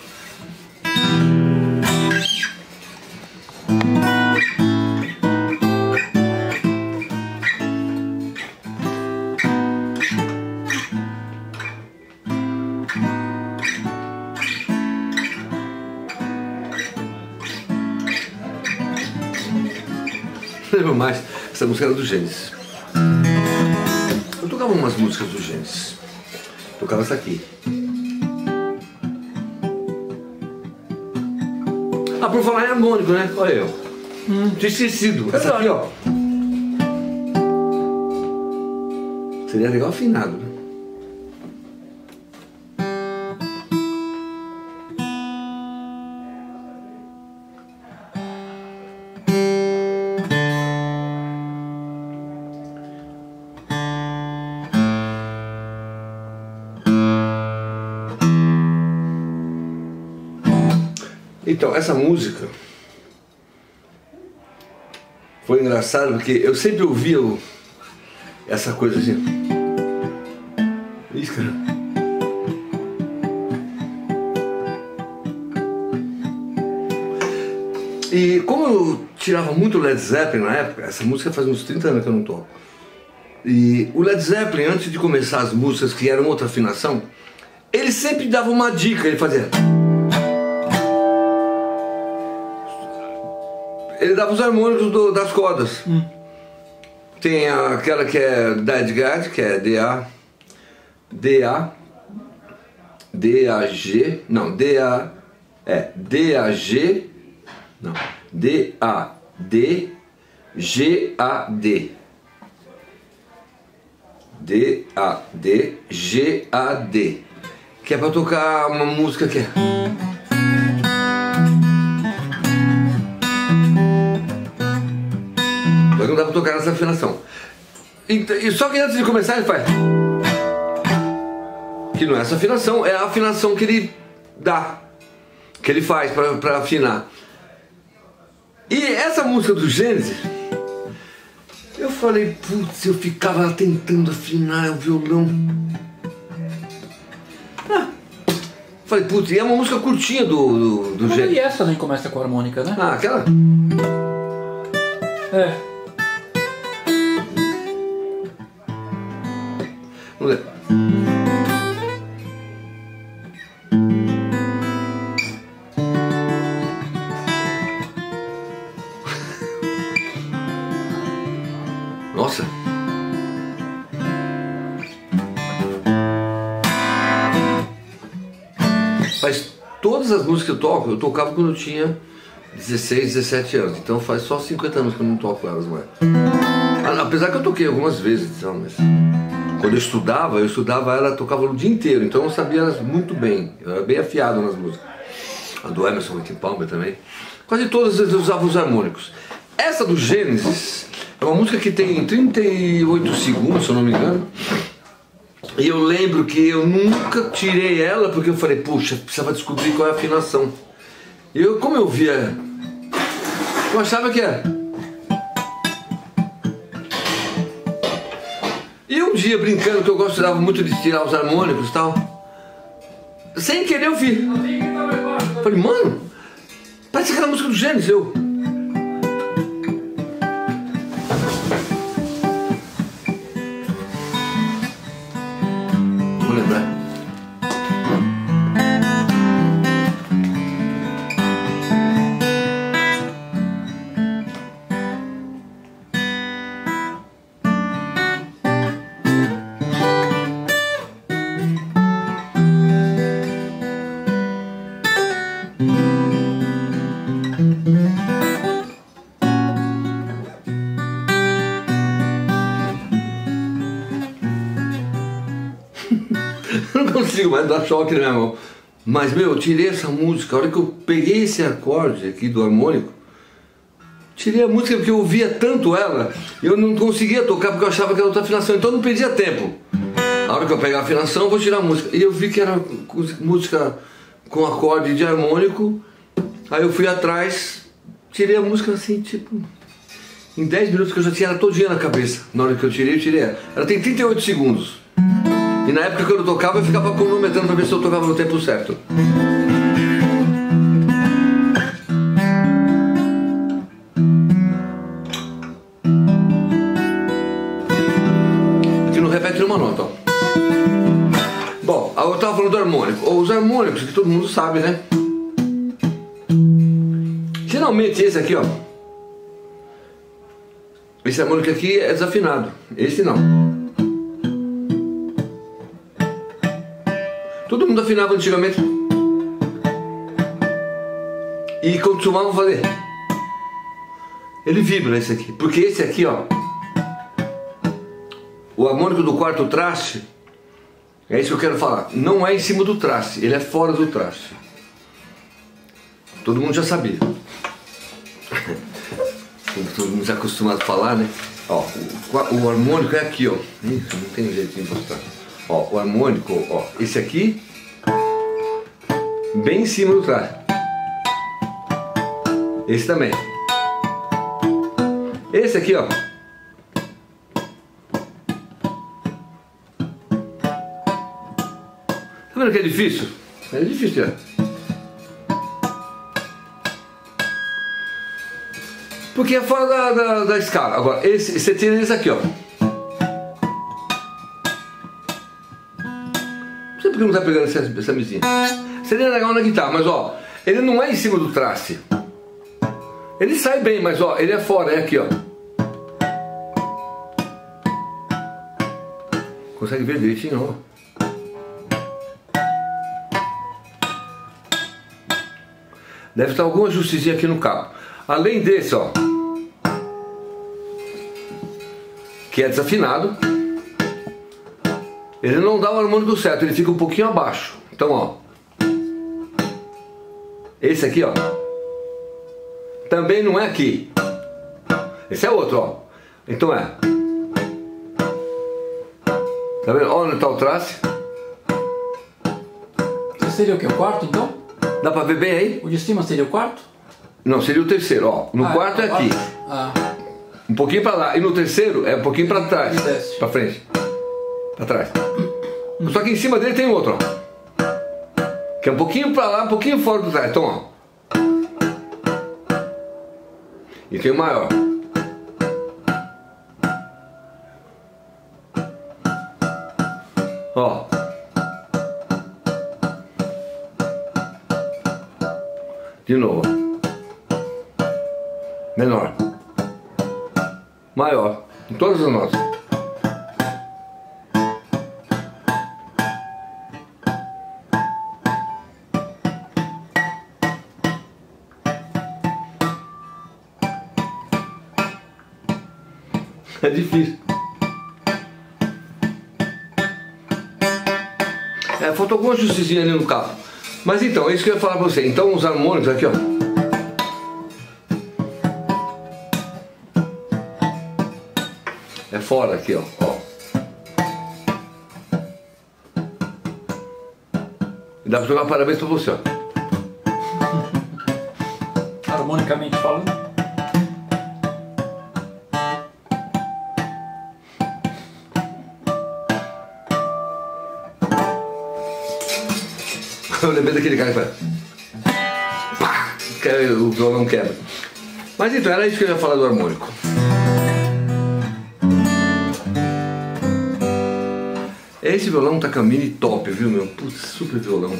lembro mais. Essa música era do Gênesis. Eu tocava umas músicas do Gênesis. Tocava essa aqui. Ah, por falar em harmônico, né? Olha eu. Tinha esquecido. Essa aqui, ó. Seria legal afinado, né? Então, essa música foi engraçado porque eu sempre ouvia essa coisa assim. Isso, cara. E como eu tirava muito Led Zeppelin na época, essa música faz uns 30 anos que eu não toco. E o Led Zeppelin, antes de começar as músicas que eram outra afinação, ele sempre dava uma dica, ele fazia... Ele dava os harmônicos das cordas. Tem aquela que é Dead God, que é D-A-G, não, D-A, D-A-G, não, D-A-D-G-A-D. D-A-D-G-A-D. Que é pra tocar uma música que é... Mas não dá pra tocar nessa afinação. E só que antes de começar ele faz... Que não é essa afinação, é a afinação que ele dá. Que ele faz pra afinar. E essa música do Gênesis, eu falei, putz, eu ficava tentando afinar o violão. Falei, putz, e é uma música curtinha do Gênesis. E essa nem começa com harmônica, né? Ah, aquela? É. Vamos ver. Nossa. todas as músicas que eu toco, eu tocava quando eu tinha 16, 17 anos. Então faz só 50 anos que eu não toco elas mais. Apesar que eu toquei algumas vezes, então, mas quando eu estudava ela, tocava o dia inteiro. Então eu sabia elas muito bem. Eu era bem afiado nas músicas. A do Emerson, Lake Palmer também. Quase todas eu usava os harmônicos. Essa do Gênesis é uma música que tem 38 segundos, se eu não me engano. E eu lembro que eu nunca tirei ela porque eu falei, puxa, precisava descobrir qual é a afinação. E eu, como eu via, eu achava que era. E um dia, brincando, que eu gostava muito de tirar os harmônicos e tal, sem querer eu vi. Falei, mano, parece aquela música do Gênesis, eu. Vou lembrar. Eu não consigo mais dar choque na minha mão. Mas, meu, eu tirei essa música. A hora que eu peguei esse acorde aqui do harmônico, tirei a música porque eu ouvia tanto ela, eu não conseguia tocar porque eu achava que era outra afinação. Então eu não perdia tempo. A hora que eu pegar a afinação, eu vou tirar a música. E eu vi que era música com acorde de harmônico. Aí eu fui atrás, tirei a música assim, tipo... Em 10 minutos que eu já tinha ela todinha na cabeça. Na hora que eu tirei ela. Ela tem 38 segundos. E na época que eu tocava, eu ficava cronometrando para ver se eu tocava no tempo certo. Que não repete uma nota, ó. Bom, eu estava falando do harmônico. Os harmônicos, que todo mundo sabe, né? Geralmente esse aqui, ó. Esse harmônico aqui é desafinado. Esse não. Todo mundo afinava antigamente e costumavam fazer. Ele vibra esse aqui, porque esse aqui, ó, o harmônico do quarto traste, é isso que eu quero falar. Não é em cima do traste, ele é fora do traste. Todo mundo já sabia. Todo mundo já acostumado a falar, né? Ó, o harmônico é aqui, ó. Isso, não tem jeito de mostrar. Ó, o harmônico, ó, esse aqui, bem em cima do traste. Esse também. Esse aqui, ó. Tá vendo que é difícil? É difícil, né? Porque é fora da escala. Agora, você tira esse aqui, ó. Por que não tá pegando essa mesinha? Seria legal na guitarra, mas ó, ele não é em cima do traste. Ele sai bem, mas ó, ele é fora, é aqui, ó. Consegue ver direitinho, ó. Deve estar algum ajustezinho aqui no cabo. Além desse, ó, que é desafinado. Ele não dá o harmônico certo, ele fica um pouquinho abaixo. Então, ó, esse aqui, ó, também não é aqui. Esse é outro, ó. Então é. Tá vendo? Olha onde tá o traste. Esse seria o que? O quarto, então? Dá pra ver bem aí? O de cima seria o quarto? Não, seria o terceiro, ó. No quarto é aqui. Um pouquinho pra lá. E no terceiro é um pouquinho pra trás. Pra frente. Pra trás. Só que em cima dele tem outro, ó. Que é um pouquinho pra lá, um pouquinho fora do trás. Então, ó. E tem o maior. Ó. De novo. Menor. Maior. Em todas as notas. É difícil. Faltou alguma justicinha ali no cabo. Mas então, é isso que eu ia falar pra você. Então os harmônicos aqui, ó. É fora aqui, ó. E dá pra jogar parabéns pra você, ó. Harmonicamente falando. Eu lembrei daquele cara que faz... Pá! O violão quebra. Mas então, era isso que eu ia falar do harmônico. Esse violão tá com a mini top, viu, meu? Putz, super violão.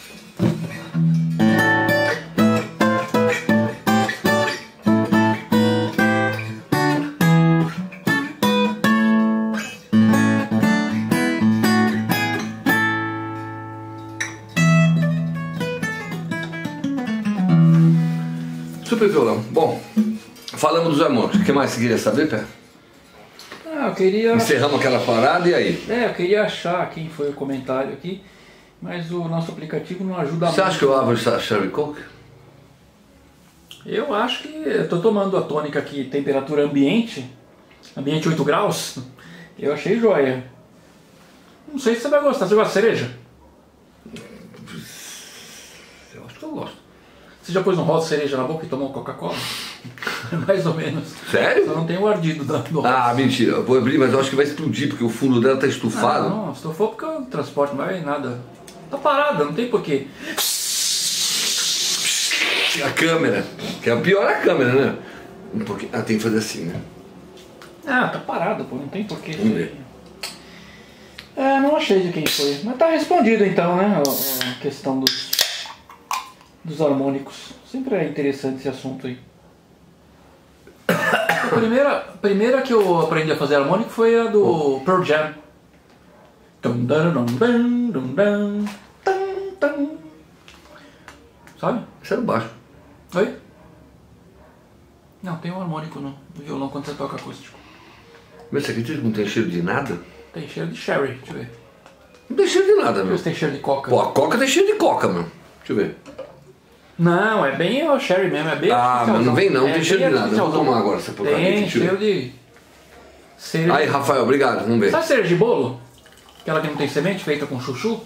Super violão. Bom, falamos dos harmônicos. O que mais você queria saber, Pé? Eu queria... Encerramos aquela parada e aí? Eu queria achar quem foi o comentário aqui, mas o nosso aplicativo não ajuda muito. Você acha que o Álvaro está Sherry Coke? Eu acho que... Eu tô tomando a tônica aqui, temperatura ambiente 8 graus, eu achei joia. Não sei se você vai gostar. Você gosta de cereja? Eu acho que eu gosto. Você já pôs um rosa de cereja na boca e tomou Coca-Cola? Mais ou menos. Sério? Só não tem o ardido do rosa. Ah, mentira. Eu vou abrir, mas eu acho que vai explodir, porque o fundo dela tá estufado. Não, estufou porque o transporte não vai nada. Tá parada, não tem porquê. A câmera. Que é a pior a câmera, né? Um pouquinho. Ah, tem que fazer assim, né? Ah, tá parada, pô. Não tem porquê. Vamos ver. Não achei de quem foi. Mas tá respondido então, né? A questão dos harmônicos. Sempre é interessante esse assunto aí. A primeira que eu aprendi a fazer harmônico foi a do Pearl Jam. Sabe? Isso era baixo. Oi? Não, tem um harmônico no violão quando você toca acústico. Mas você acredita que não tem cheiro de nada? Tem cheiro de sherry, deixa eu ver. Não tem cheiro de nada, meu. Deixa eu ver se tem cheiro de coca. Pô, a coca tem cheiro de coca, meu. Deixa eu ver. Não, é bem o sherry mesmo, é bem mas não vem não, tem cheiro de nada. Vou Vou tomar agora essa porcaria. Tem cheiro de... Aí, Rafael, obrigado, vamos ver. Sabe cereja de bolo? Aquela que não tem semente, feita com chuchu?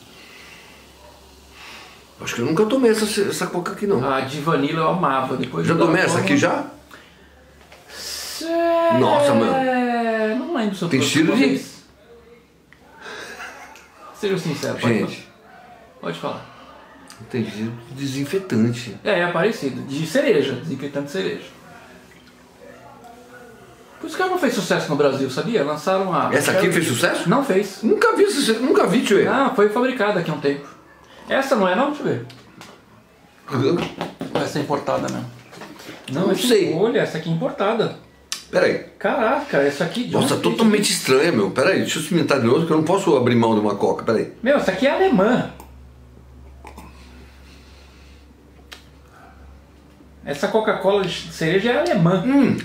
Acho que eu nunca tomei essa coca aqui, não. A de vanilla eu amava. Depois já tomei essa aqui já? Nossa, mano. Não lembro se eu tem cheiro de... Seja sincero, gente. Pode falar. Tem cheiro de desinfetante. É parecido. De cereja. Desinfetante de cereja. Por isso que ela não fez sucesso no Brasil, sabia? Lançaram a... Essa aqui fez sucesso? Não fez. Nunca vi, tio. Não, foi fabricada aqui há um tempo. Essa não é não? Deixa eu ver. Essa é importada mesmo. Não sei. Olha, essa aqui é importada. Pera aí. Caraca, essa aqui... Nossa, totalmente estranha, meu. Pera aí, deixa eu experimentar de novo, que eu não posso abrir mão de uma coca. Pera aí. Meu, essa aqui é alemã. Essa Coca-Cola de cereja é alemã.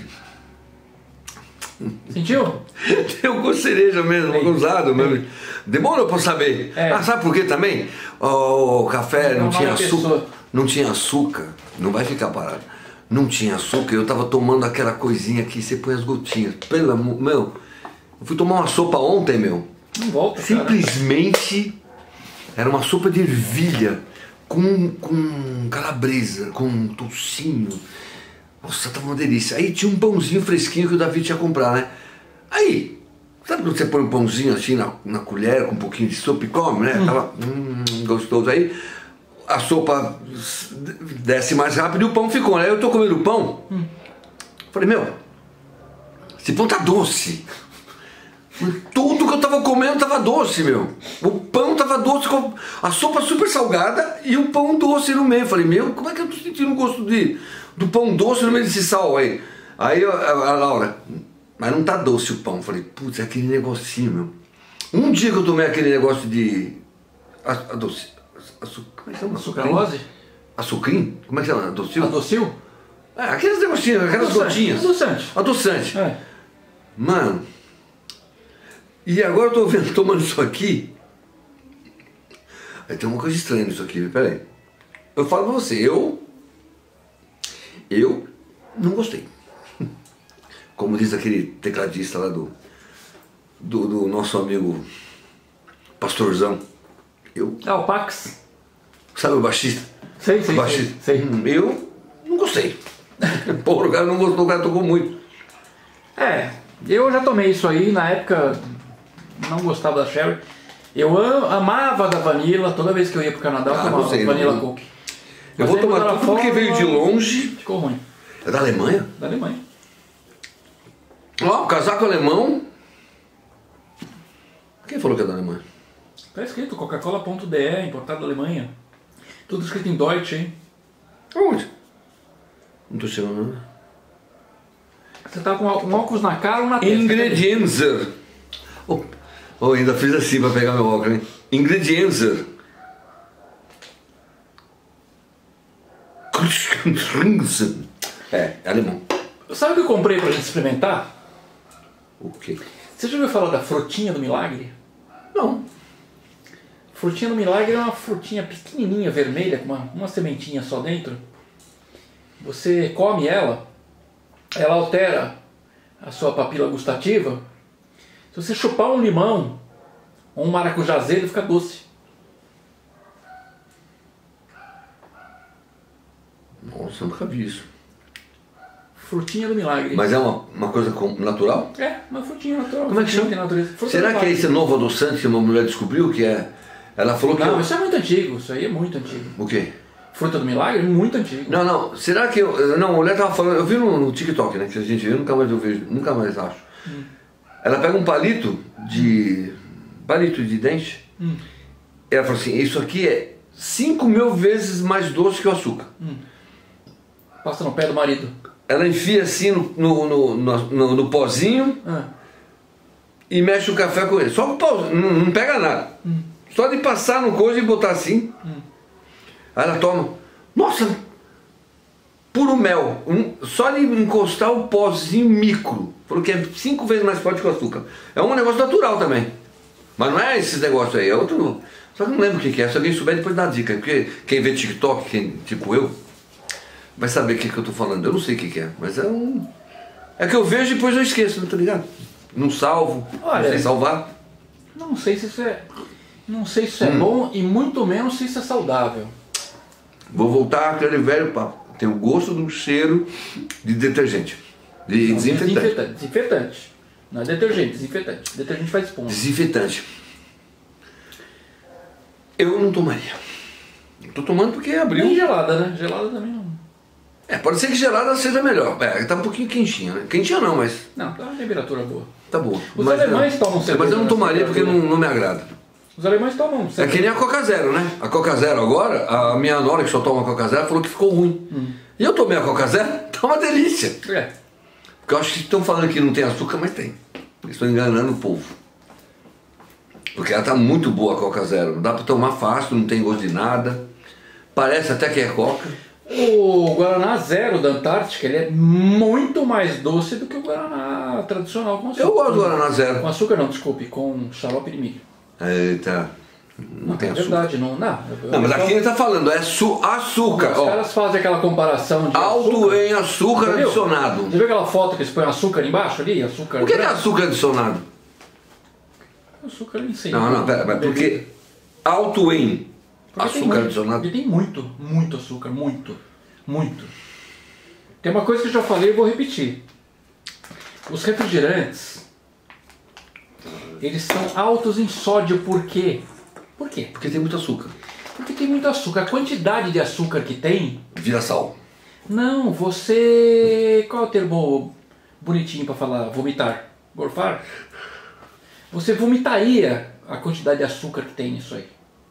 Sentiu? Eu gosto de cereja mesmo, usado mesmo. Demorou pra eu saber. Sabe por quê também? O café não tinha açúcar. Não tinha açúcar. Não vai ficar parado. Não tinha açúcar. Eu tava tomando aquela coisinha que você põe as gotinhas. Pelo amor, meu. Eu fui tomar uma sopa ontem, meu. Não volta, simplesmente era uma sopa de ervilha com calabresa, com toucinho. Nossa, tava uma delícia. Aí tinha um pãozinho fresquinho que o Davi tinha comprado, né? Aí, sabe quando você põe um pãozinho assim na colher com um pouquinho de sopa e come, né? Tava gostoso. Aí a sopa desce mais rápido e o pão ficou, né? Aí eu tô comendo o pão. Falei, meu, esse pão tá doce. Tudo que eu tava comendo tava doce, meu. O pão tava doce, a sopa super salgada e o pão doce no meio. Falei, meu, como é que eu tô sentindo o gosto do pão doce no meio desse sal aí? Aí a Laura, mas não tá doce o pão. Falei, putz, é aquele negocinho, meu. Um dia que eu tomei aquele negócio de... como é que chama? Sucralose? Açucrim? Como é que chama? Adocil? Adocil? Aqueles negocinhos, aquelas gotinhas. Adoçante. Adoçante. Mano, e agora eu tô vendo, tomando isso aqui. Aí tem uma coisa estranha nisso aqui, peraí. Eu falo pra você, eu não gostei. Como diz aquele tecladista lá do nosso amigo Pastorzão. O Pax. Sabe o baixista? Sei. Eu não gostei. Pô, o cara não gostou, o cara tocou muito. Eu já tomei isso aí, na época não gostava da Sherry. Eu amava da Vanilla, toda vez que eu ia pro Canadá eu tomava Vanilla Coke. Eu vou tomar tudo porque veio de longe. Ficou ruim. É da Alemanha? Da Alemanha. Ó, casaco alemão. Quem falou que é da Alemanha? Tá escrito Coca-Cola.de, importado da Alemanha. Tudo escrito em Deutsch, hein? Onde? Não tô chegando, não. Você tá com um óculos na cara ou na testa? Ingredienzer. Ainda fiz assim pra pegar meu óculos, hein? Ingredienzer. É alemão. Sabe o que eu comprei pra gente experimentar? O quê? Você já ouviu falar da frutinha do milagre? Não. Frutinha do milagre é uma frutinha pequenininha, vermelha, com uma sementinha só dentro. Você come ela altera a sua papila gustativa. Se você chupar um limão ou um maracujá azedo, fica doce. Nossa, eu nunca vi isso. Frutinha do milagre. Mas é uma coisa natural? É, uma frutinha natural. Como é que chama? Será que é esse novo adoçante que uma mulher descobriu que é... Ela falou que... Não, isso é muito antigo, isso aí é muito antigo. O quê? Fruta do milagre? Muito antigo. Não, será que... Não, a mulher tava falando... Eu vi no TikTok, né, que a gente viu, nunca mais eu vejo, nunca mais acho. Ela pega um palito de dente, ela fala assim, isso aqui é 5.000 vezes mais doce que o açúcar. Passa no pé do marido. Ela enfia assim no pozinho e mexe o café com ele. Só com o pozinho, não pega nada. Só de passar no coisa e botar assim. Aí ela toma. Nossa, puro mel. Só de encostar o pozinho micro. Falou que é 5 vezes mais forte que o açúcar. É um negócio natural também. Mas não é esse negócio aí, é outro. Só que não lembro o que é. Se alguém souber, depois dá dica. Porque quem vê TikTok, tipo eu, vai saber o que eu tô falando. Eu não sei o que é. Mas é um. É que eu vejo e depois eu esqueço, não tá ligado? Não salvo. Olha, não sei salvar. Não sei se isso é. Não sei se isso é bom e muito menos se isso é saudável. Vou voltar àquele velho papo. Tem o gosto do cheiro de detergente. De desinfetante. Desinfetante. Não é detergente, desinfetante. Detergente faz espuma. Desinfetante. Eu não tomaria. Tô tomando porque abriu. Nem gelada, né? Gelada também não. Pode ser que gelada seja melhor. Tá um pouquinho quentinha, né? Quentinha não, mas... Não, tá uma temperatura boa. Tá boa. Os alemães tomam cerveja. Mas eu não tomaria porque não me agrada. Os alemães tomam cerveja. É que nem a Coca Zero, né? A Coca Zero agora, a minha nora que só toma Coca Zero falou que ficou ruim. E eu tomei a Coca Zero, tá uma delícia. Porque eu acho que estão falando que não tem açúcar, mas tem. Eles estão enganando o povo. Porque ela tá muito boa a Coca Zero. Dá pra tomar fácil, não tem gosto de nada. Parece até que é Coca. O Guaraná Zero da Antártica, ele é muito mais doce do que o Guaraná tradicional com açúcar. Eu gosto do Guaraná Zero. Com açúcar não, desculpe, com xarope de milho. Eita, não tem açúcar. É verdade, não. Não, mas aqui ele tá falando, é açúcar. Os caras fazem aquela comparação de alto em açúcar adicionado. Você viu aquela foto que eles põem açúcar embaixo ali? Açúcar. O que é açúcar adicionado? Açúcar em si. Não, pera, porque alto em açúcar adicionado. Ele tem muito açúcar, muito. Tem uma coisa que eu já falei e vou repetir. Os refrigerantes, eles são altos em sódio, por quê? Por quê? Porque tem muito açúcar. Porque tem muito açúcar. A quantidade de açúcar que tem... Vira sal. Não, você... Qual é o termo bonitinho para falar? Vomitar? Gorfar? Você vomitaria a quantidade de açúcar que tem nisso aí.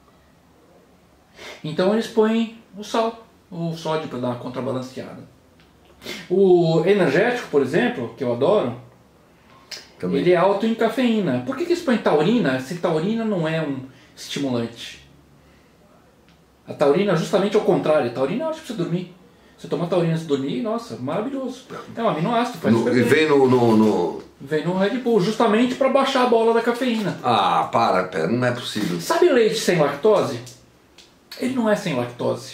Então eles põem o sal, o sódio para dar uma contrabalanceada. O energético, por exemplo, que eu adoro, também. Ele é alto em cafeína. Por que eles põem taurina se taurina não é um estimulante? A taurina é justamente ao contrário. A taurina é ótima para você dormir. Você toma taurina antes de dormir, nossa, maravilhoso. É um aminoácido, faz E super bem. vem no... Vem no Red Bull, justamente para baixar a bola da cafeína. Ah, pera, não é possível. Sabe leite sem lactose? Ele não é sem lactose.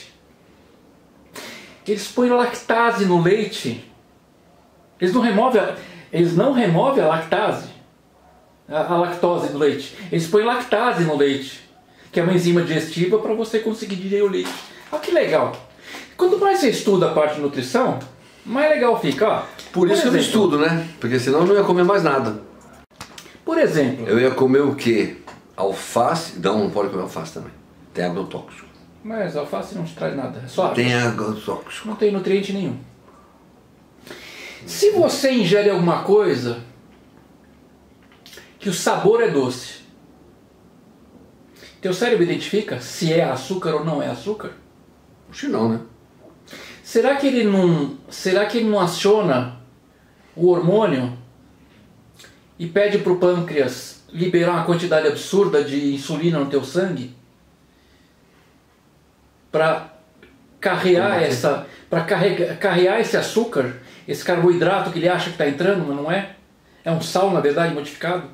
Eles põem lactase no leite. Eles não removem a lactase, a lactose do leite. Eles põem lactase no leite, que é uma enzima digestiva para você conseguir digerir o leite. Olha que legal. Quanto mais você estuda a parte de nutrição, mais legal fica. Ó, Por isso que eu não estudo, né? Porque senão eu não ia comer mais nada. Por exemplo... Eu ia comer o quê? Alface? Não pode comer alface também. Tem agrotóxico. Mas a alface não te traz nada, é só água. Tem agrotóxico. Não tem nutriente nenhum. Se você ingere alguma coisa que o sabor é doce, teu cérebro identifica se é açúcar ou não é açúcar? Acho que não, né? Será que ele não aciona o hormônio e pede para o pâncreas liberar uma quantidade absurda de insulina no teu sangue para carrear carregar esse açúcar, esse carboidrato que ele acha que está entrando, mas não é? É um sal, na verdade, modificado.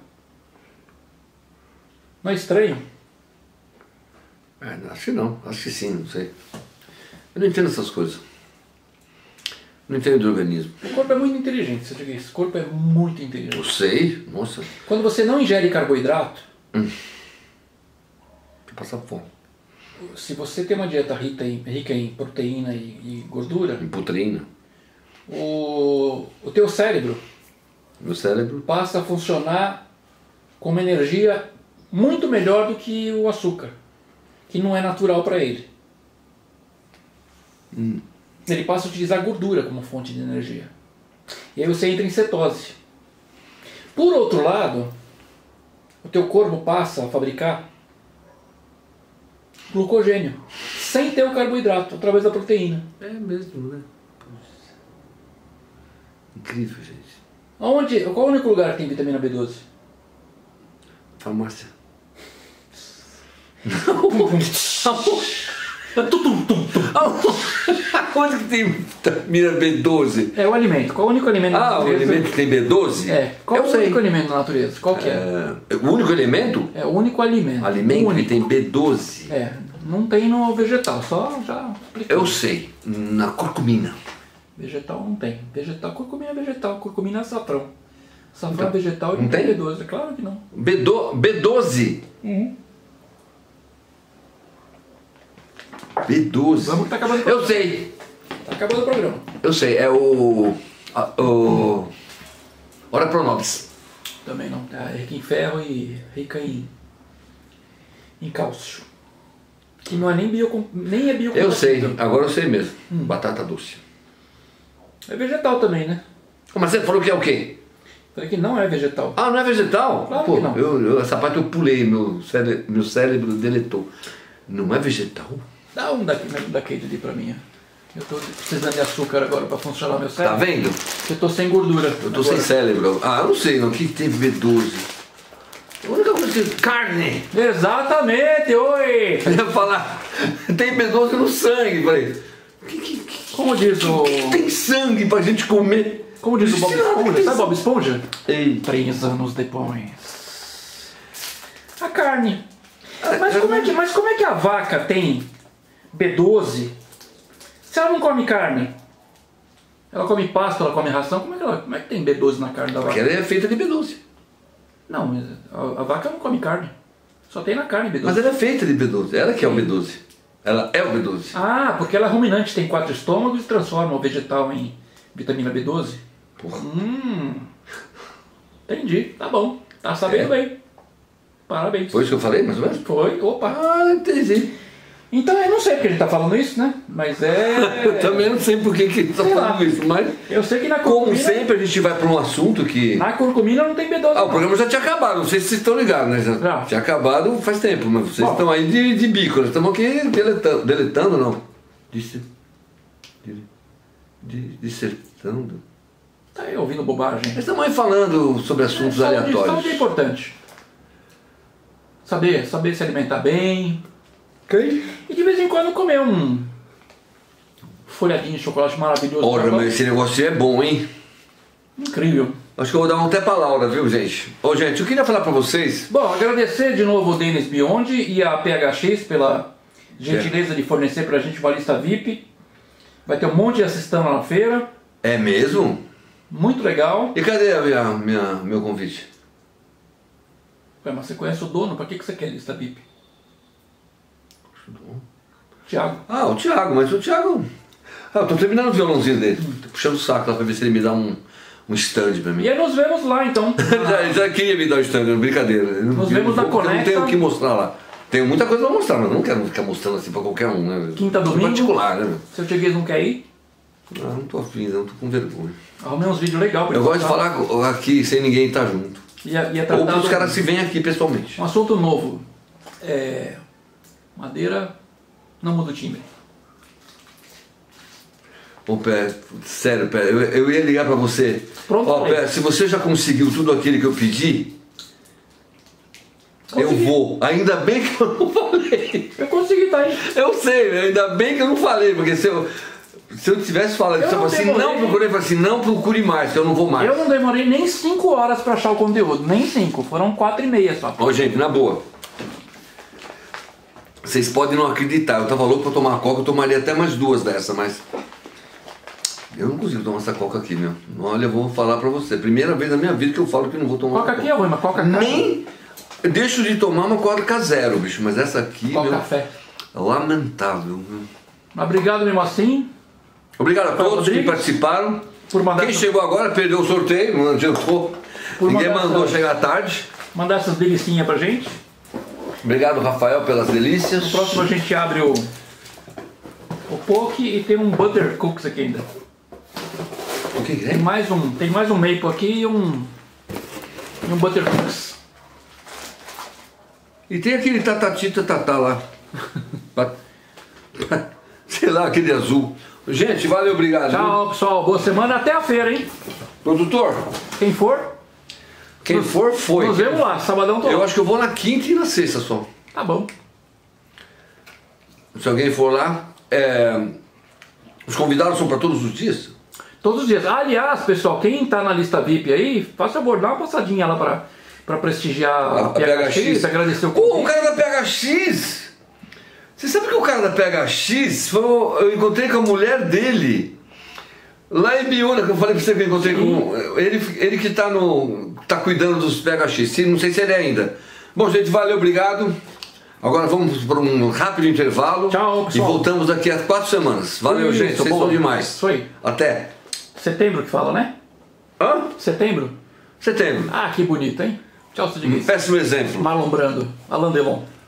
Não é estranho? Acho que não. Acho que sim, não sei. Eu não entendo essas coisas. Não entendo de organismo. O corpo é muito inteligente, você diga isso. O corpo é muito inteligente. Eu sei, nossa. Quando você não ingere carboidrato, Passa fome. se você tem uma dieta rica em proteína e gordura, Em proteína. o teu cérebro Meu cérebro. passa a funcionar com uma energia muito melhor do que o açúcar, que não é natural para ele. Ele passa a utilizar gordura como fonte de energia. E aí você entra em cetose. Por outro lado, o teu corpo passa a fabricar glucogênio, sem ter o carboidrato, através da proteína. É mesmo, né? Incrível, gente. Qual é o único lugar que tem vitamina B12? Farmácia. Onde que tem vitamina B12? É o alimento. Qual é o único alimento da Ah, o natureza? alimento que tem B12? É. Qual é o único alimento da natureza? Qual que é? O único elemento? É o único alimento. Alimento único. que tem B12. É. Não tem no vegetal, só já expliquei. Eu sei, na curcumina. Vegetal não tem. Curcumina é vegetal, curcumina é açafrão. Açafrão é vegetal e não tem? B12, claro que não. B12? B12. Vamos que tá acabando o Eu sei, Tá acabando o programa. eu sei, é Ora Pronobis. Também não. É rica em ferro e rica em cálcio. Que não é nem é Eu sei, agora eu sei mesmo. Batata doce. É vegetal também, né? Mas você falou que é o quê? Falei que não é vegetal. Ah, não é vegetal? Claro Pô, que não. essa parte eu pulei, meu cérebro deletou. Não é vegetal? Dá um daquele ali pra mim. Eu tô precisando de açúcar agora pra funcionar meu Tá cérebro. vendo? Eu tô sem gordura. Eu tô sem cérebro. Ah, eu não sei, o que tem B12? A única coisa que... Carne! Exatamente, oi! Eu ia falar, tem B12 no sangue. Falei, Como diz o... que tem sangue pra gente comer? Como diz o Bob Esponja? Sabe Bob Esponja? Ei. 3 anos depois. A carne. Mas como é que a vaca tem B12 se ela não come carne? Ela come pasto, ela come ração. Como é que tem B12 na carne da vaca? Porque ela é feita de B12. Não, mas a vaca não come carne. Só tem na carne B12. Mas ela é feita de B12. Ela que é o B12. Ela é o B12. Ah, porque ela é ruminante, tem 4 estômagos e transforma o vegetal em vitamina B12. Porra. Entendi, tá bom. Tá sabendo bem. Parabéns. Foi isso que eu falei, mais ou menos? Foi, opa. Ah, entendi. Então eu não sei porque a gente tá falando isso, né? Mas Eu também não sei por que ele tá Sei lá. falando isso, mas... Eu sei que na Como curcumina... sempre, a gente vai para um assunto que... Na curcumina não tem B12. Ah, o não. programa já tinha acabado, não sei se vocês estão ligados, né? Já Já. tinha acabado faz tempo, mas vocês Bom. estão aí de bico, nós estamos aqui deletando não? Dissertando. Tá aí ouvindo bobagem. Nós estamos aí falando sobre assuntos Saúde aleatórios. é importante. Saber se alimentar bem. Ok? E de vez em quando comer um folhadinho de chocolate maravilhoso. Ora, mas esse negócio é bom, hein? Incrível. Acho que eu vou dar um até pra Laura, viu, gente? Ô, gente, eu queria falar pra vocês... Bom, agradecer de novo o Denis Biondi e a PHX pela gentileza de fornecer pra gente uma lista VIP. Vai ter um monte de assistência lá na feira. É mesmo? Muito legal. E cadê meu convite? Ué, mas você conhece o dono, pra que você quer lista VIP? Thiago. Ah, o Thiago, mas o Thiago... Ah, eu tô terminando o violãozinho dele. Tô puxando o saco lá pra ver se ele me dá um stand pra mim. E aí nos vemos lá então. já queria me dar um stand, brincadeira. Nos vemos na Conecta. Eu não tenho o que mostrar lá. Tenho muita coisa pra mostrar, mas eu não quero ficar mostrando assim pra qualquer um, né? Quinta, domingo. Particular, né, meu? Seu Tcheguês não quer ir? Ah, não tô afim, não, tô com vergonha. Arrumei uns vídeos legais pra Eu gosto de falar aqui sem ninguém estar junto. Ia Ou que os caras se veem aqui pessoalmente. Um assunto novo. Madeira não muda o timbre. Ô Pé, sério, Pé, eu ia ligar pra você. Pronto, ó, Pé, se você já conseguiu tudo aquilo que eu pedi, eu vou. Ainda bem que eu não falei. Eu consegui, tá aí. Eu sei, ainda bem que eu não falei, porque se eu tivesse falado isso, eu falei assim, não procurei, eu falei assim, não procure mais, que eu não vou mais. Eu não demorei nem 5 horas pra achar o conteúdo, nem 5, foram 4h30 só. Ó, gente, na boa. Vocês podem não acreditar, eu tava louco pra tomar coca, eu tomaria até mais 2 dessa, mas... Eu não consigo tomar essa coca aqui, meu. Olha, eu vou falar pra você. Primeira vez na minha vida que eu falo que não vou tomar coca aqui é ruim, mas coca nem eu deixo de tomar uma coca zero, bicho. Mas essa aqui, coca meu... café. Lamentável, meu. Mas obrigado mesmo assim. Obrigado a todos que participaram. Quem chegou agora perdeu o sorteio, não adiantou. Ninguém mandou chegar tarde. Mandar essas delicinhas pra gente. Obrigado, Rafael, pelas delícias. No próximo a gente abre o poke e tem um butter cookies aqui ainda. O que é? Tem mais um maple aqui e um butter cookies. E tem aquele tatá lá. Sei lá, aquele azul. Gente, valeu, obrigado. Tchau, pessoal. Boa semana. Até a feira, hein? Produtor. Quem for, foi. Nos vemos lá, sabadão todo. Eu acho que eu vou na quinta e na sexta só. Tá bom. Se alguém for lá, os convidados são para todos os dias? Todos os dias. Aliás, pessoal, quem tá na lista VIP aí, faça favor, dá uma passadinha lá pra prestigiar a PHX, agradecer o convite. O cara da PHX! Você sabe que o cara da PHX, eu encontrei com a mulher dele, lá em Biúna, que eu falei pra você que eu encontrei com ele que tá cuidando dos PHX, não sei se ele é ainda. Bom, gente, valeu, obrigado. Agora vamos para um rápido intervalo. Tchau, pessoal. E voltamos daqui a 4 semanas. Valeu, gente, vocês são demais. Isso aí. Até. Setembro que fala, né? Hã? Setembro? Setembro. Ah, que bonito, hein? Tchau, Cidiguês. Péssimo exemplo. Marlon Brando, Alain Delon.